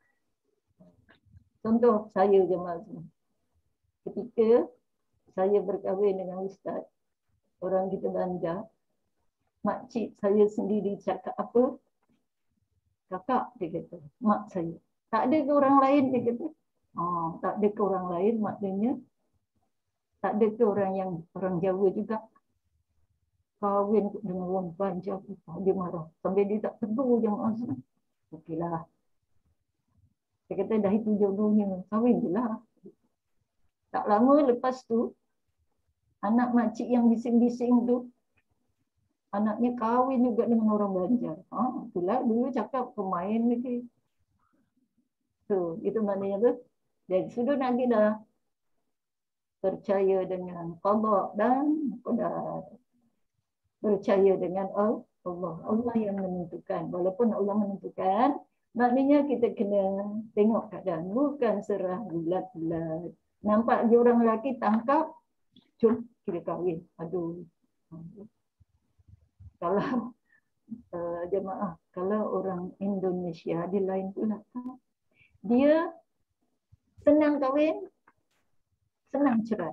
Contoh saya jemaah semua. Ketika saya berkahwin dengan ustaz, orang kita Banjar, makcik saya sendiri cakap apa? Kakak, dia kata. Mak saya. Tak ada ke orang lain, dia kata. Tak ada ke orang lain, maknanya tak ada ke orang Jawa juga kahwin dengan orang Banjar. Dia marah. Sampai dia tak tegur jemaah semua. Okeylah. Dia kata dah itu jodohnya, kahwin je lah. Tak lama lepas tu, anak makcik yang bising-bising tu, anaknya kahwin juga dengan orang Banjar. Itulah dulu cakap pemain lagi. Itu maknanya tu. Dan sudah nak dah percaya dengan qada dan qadar. Percaya dengan Allah. Allah yang menentukan. Walaupun Allah menentukan, maknanya kita kena tengok keadaan. Bukan serah bulat-bulat. Nampak dia orang lelaki tangkap, jom kita kahwin. Aduh. Kalau jemaah, kalau orang Indonesia di lain pula. Dia senang kahwin, senang cerai.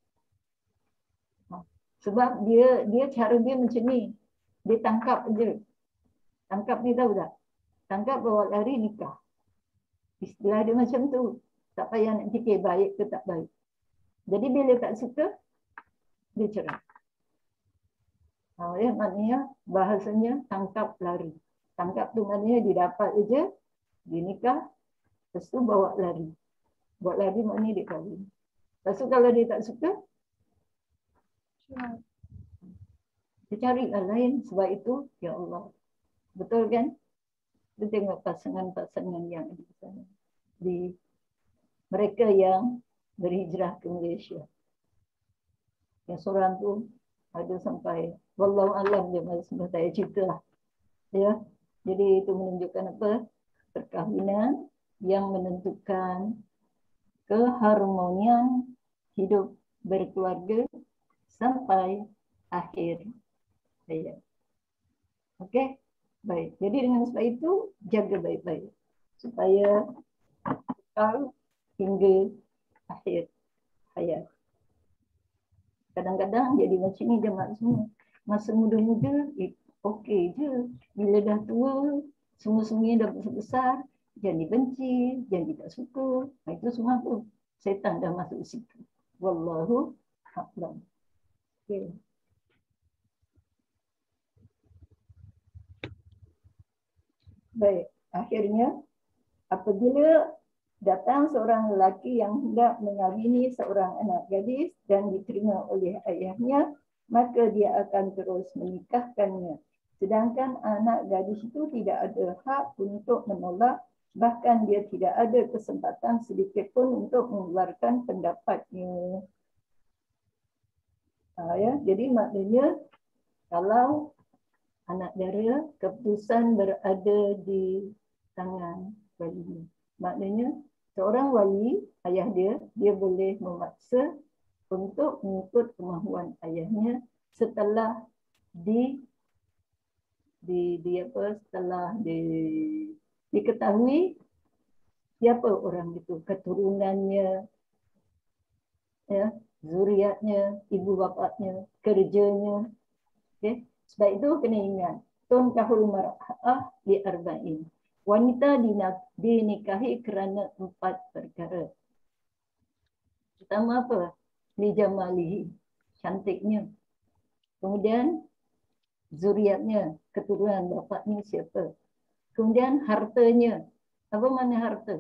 Sebab dia cara dia macam ni. Dia tangkap je. Tangkap ni tahu tak? Tangkap bawa lari nikah. Istilah dia macam tu. Tak payah nak fikir baik ke tak baik. Jadi bila tak suka, dia cerai. Maknanya bahasanya tangkap lari. Tangkap tu maknanya dia dapat je, dia nikah, lepas tu bawa lari. Bawa lari maknanya dia kahwin. Lepas tu kalau dia tak suka, dia cari lain. Sebab itu, ya Allah. Betul kan? Kita tengok pasangan-pasangan yang ada di sana. Mereka yang berhijrah ke Malaysia. Yang seorang tu ada sampai wallahu alam je masa saya cerita lah. Ya. Jadi itu menunjukkan apa? Perkahwinan yang menentukan keharmonian hidup berkeluarga sampai akhir hayat. Okey? Baik. Jadi dengan sebab itu jaga baik-baik supaya kekal hingga akhir hayat. Kadang-kadang jadi macam ni jemaah semua. Masa muda-muda, okey je. Bila dah tua, semua-semuanya dah besar-besar, jangan dibenci, jangan tak suka. Itu semua apa? Setan dah masuk situ. Wallahu a'lam. Okay. Baik, akhirnya apabila datang seorang lelaki yang hendak mengahwini seorang anak gadis dan diterima oleh ayahnya, maka dia akan terus menikahkannya. Sedangkan anak gadis itu tidak ada hak untuk menolak, bahkan dia tidak ada kesempatan sedikit pun untuk mengeluarkan pendapatnya. Jadi maknanya kalau anak dara, keputusan berada di tangan walinya. Maknanya seorang wali, ayah dia boleh memaksa untuk mengikut kemahuan ayahnya setelah setelah diketahui siapa orang itu, keturunannya, ya, zuriatnya, ibu bapaknya, kerjanya. Okay. Sebab itu kena ingat, tunkahul mar'ah li arba'in. Wanita dinikahi kerana 4 perkara. Pertama apa? Li jamalihi, cantiknya. Kemudian zuriatnya, keturunan bapaknya siapa. Kemudian hartanya. Apa mana harta?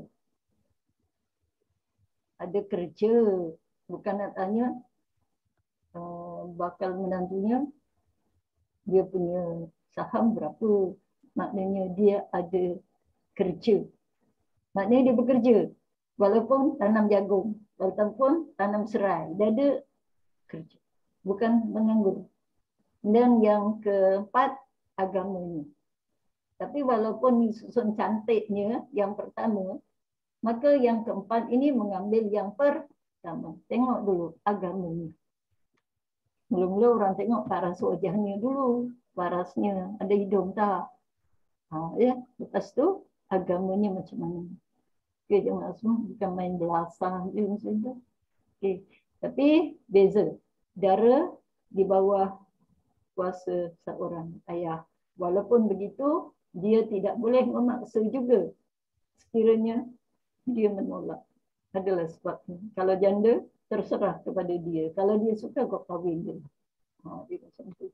Ada kerja. Bukan nak tanya bakal menantunya dia punya saham berapa. Maknanya dia ada kerja. Maknanya dia bekerja. Walaupun tanam jagung, walaupun tanam serai, dia ada kerja. Bukan menganggur. Dan yang keempat, agamanya. Tapi walaupun disusun cantiknya yang pertama, maka yang keempat ini mengambil yang pertama. Tengok dulu agamanya. Mula-mula orang tengok paras wajahnya dulu. Parasnya ada hidung tak? Ya. Lepas tu agamanya macam mana? Okay, jangan semua bukan main belasah je macam tu. Okay. Tapi beza. Dara di bawah kuasa seorang ayah. Walaupun begitu, dia tidak boleh memaksa juga. Sekiranya dia menolak. Adalah sebabnya. Kalau janda, terserah kepada dia. Kalau dia suka, kau kahwin dia. Dia macam tu.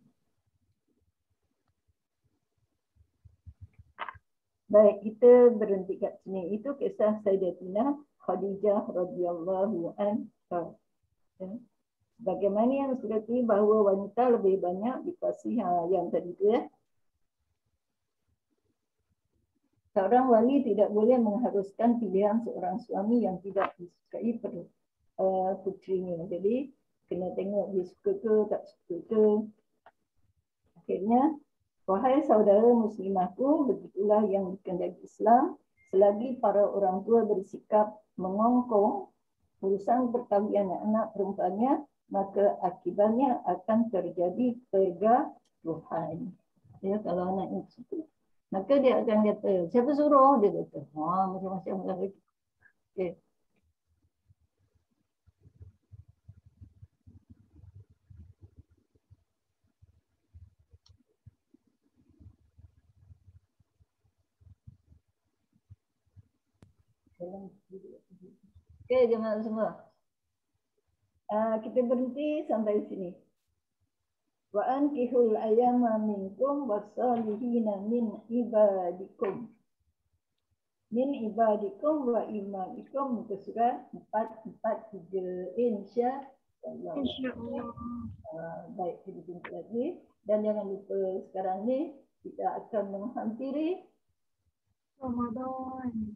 Baik, kita berhenti kat sini. Itu kisah Sayyidatina Khadijah radhiyallahu anha. Bagaimana yang sudah bahawa wanita lebih banyak dikasihi yang tadi tu ya. Seorang wali tidak boleh mengharuskan pilihan seorang suami yang tidak disukai putrinya. Jadi kena tengok dia suka ke tak suka ke. Akhirnya, wahai saudara muslimahku, begitulah yang dikehendaki Islam. Selagi para orang tua bersikap mengongkong urusan perkahwinan anak perempuannya, maka akibatnya akan terjadi pergaduhan. Ya, kalau anak itu, maka dia akan kata, siapa suruh? Dia kata, macam-macam lagi. Okay. Okay, jemaah semua. Kita berhenti sampai sini. Wa ankihul ayama minkum wasalihina min ibadikum. Min ibadikum wa imamikum. Muka surat 443. InsyaAllah. InsyaAllah. Baik, kita jumpa lagi. Dan jangan lupa sekarang ni kita akan menghampiri Ramadan.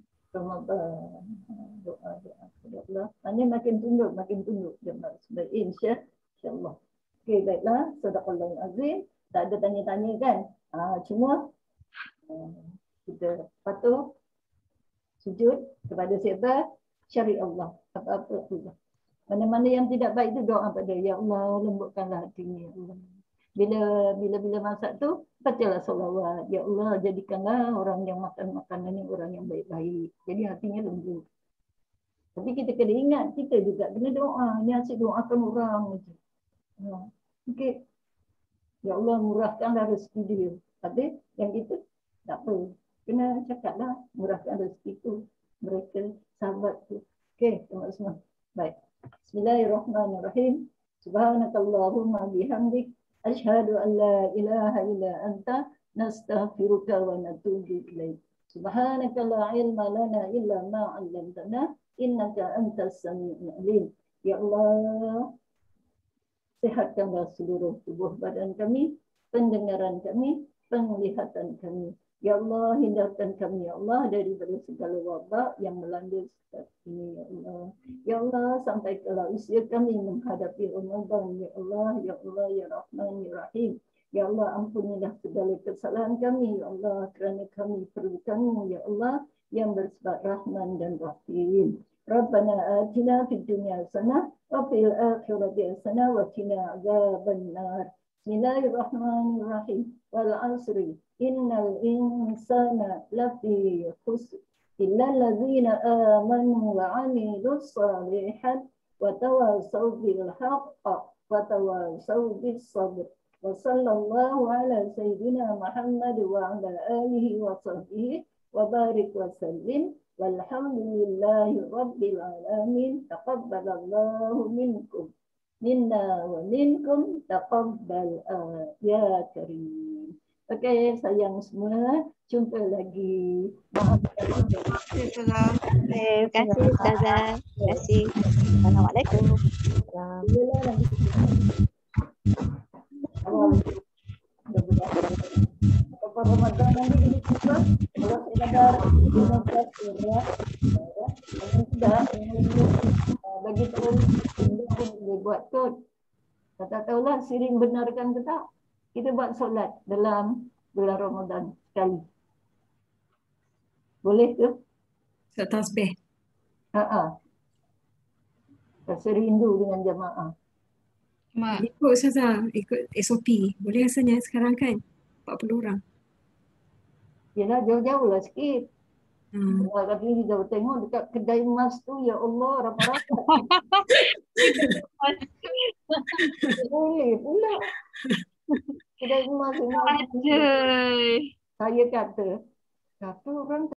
Doa. Ini makin tunduk jemaah sudah insya-Allah. Okey, baiklah, sadaqallahul azim. Tak ada tanya-tanya kan? Cuma kita patuh sujud kepada siapa? Syari Allah. Apa-apa Allah. Mana-mana yang tidak baik itu doa pada ya Allah, lembutkanlah hatinya ya Allah. Bila masak tu, bacalah salawat. Ya Allah, jadikanlah orang yang makan makanan ni orang yang baik-baik. Jadi hatinya lembut. Tapi kita kena ingat, kita juga kena doa. Ni asyik doakan orang. Okey. Ya Allah, murahkanlah rezeki dia. Tapi yang itu, tak apa. Kena cakaplah, murahkan rezeki tu. Mereka, sahabat tu. Okey, terima kasih. Baik. Bismillahirrahmanirrahim. Subhanakallahumma bihamdik. Asyhadu an la ilaha illa anta nastaghfiruka wa natubu ilaik. Subhanaka la ilma lana illa ma 'allamtana innaka antas samiul alim. Ya Allah, sehatkanlah seluruh tubuh badan kami, pendengaran kami, penglihatan kami. Ya Allah, hindarkan kami ya Allah daripada segala wabak yang melanda saat ini ya Allah. Ya Allah, sampai kala usia kami menghadapi Ramadan ya Allah, ya Allah, ya Rahman, ya Rahim. Ya Allah, ampunilah segala kesalahan kami ya Allah, kerana kami perlukanmu ya Allah. yang bersifat Rahman dan Rahim. Rabbana atina fid dunya hasanah wa fil akhirati hasanah wa qina adzabannar. Bismillahirrahmanirrahim. Wal 'asri innal insana lafi khusr illa alladzina amanu wa 'amilus shalihat wa tawasaw bil haqq wa tawasaw bis sabr. Wa sallallahu ala sayyidina Muhammad wa ala alihi wa sahbihi wa barik wa sallim. Walhamdulillahi rabbil alamin. Taqabbalallahu minkum minna wa minkum taqabbal ya karim. Okey, sayang semua, jumpa lagi. Maaf. Terima kasih Ustazah. Terima kasih. Assalamualaikum. Apa Ramadan nanti ini juga kalau sekadar 15 ya. Kalau tidak bagi terus dia buat kot. Tak tahulah siring benarkan ke tak. Kita buat solat dalam bulan Ramadan sekali. Boleh ke? Solat tasbih. Rasa rindu dengan jamaah. Mak, Ikut Ustazah, ikut SOP. Boleh rasanya sekarang kan? 40 orang. Yelah, jauh-jauh lah sikit. Hmm. Kalau kata ni jauh tengok dekat kedai emas tu, ya Allah, rapat-rapat. Boleh pula. Kedai emas ni. Ajay. Saya kata orang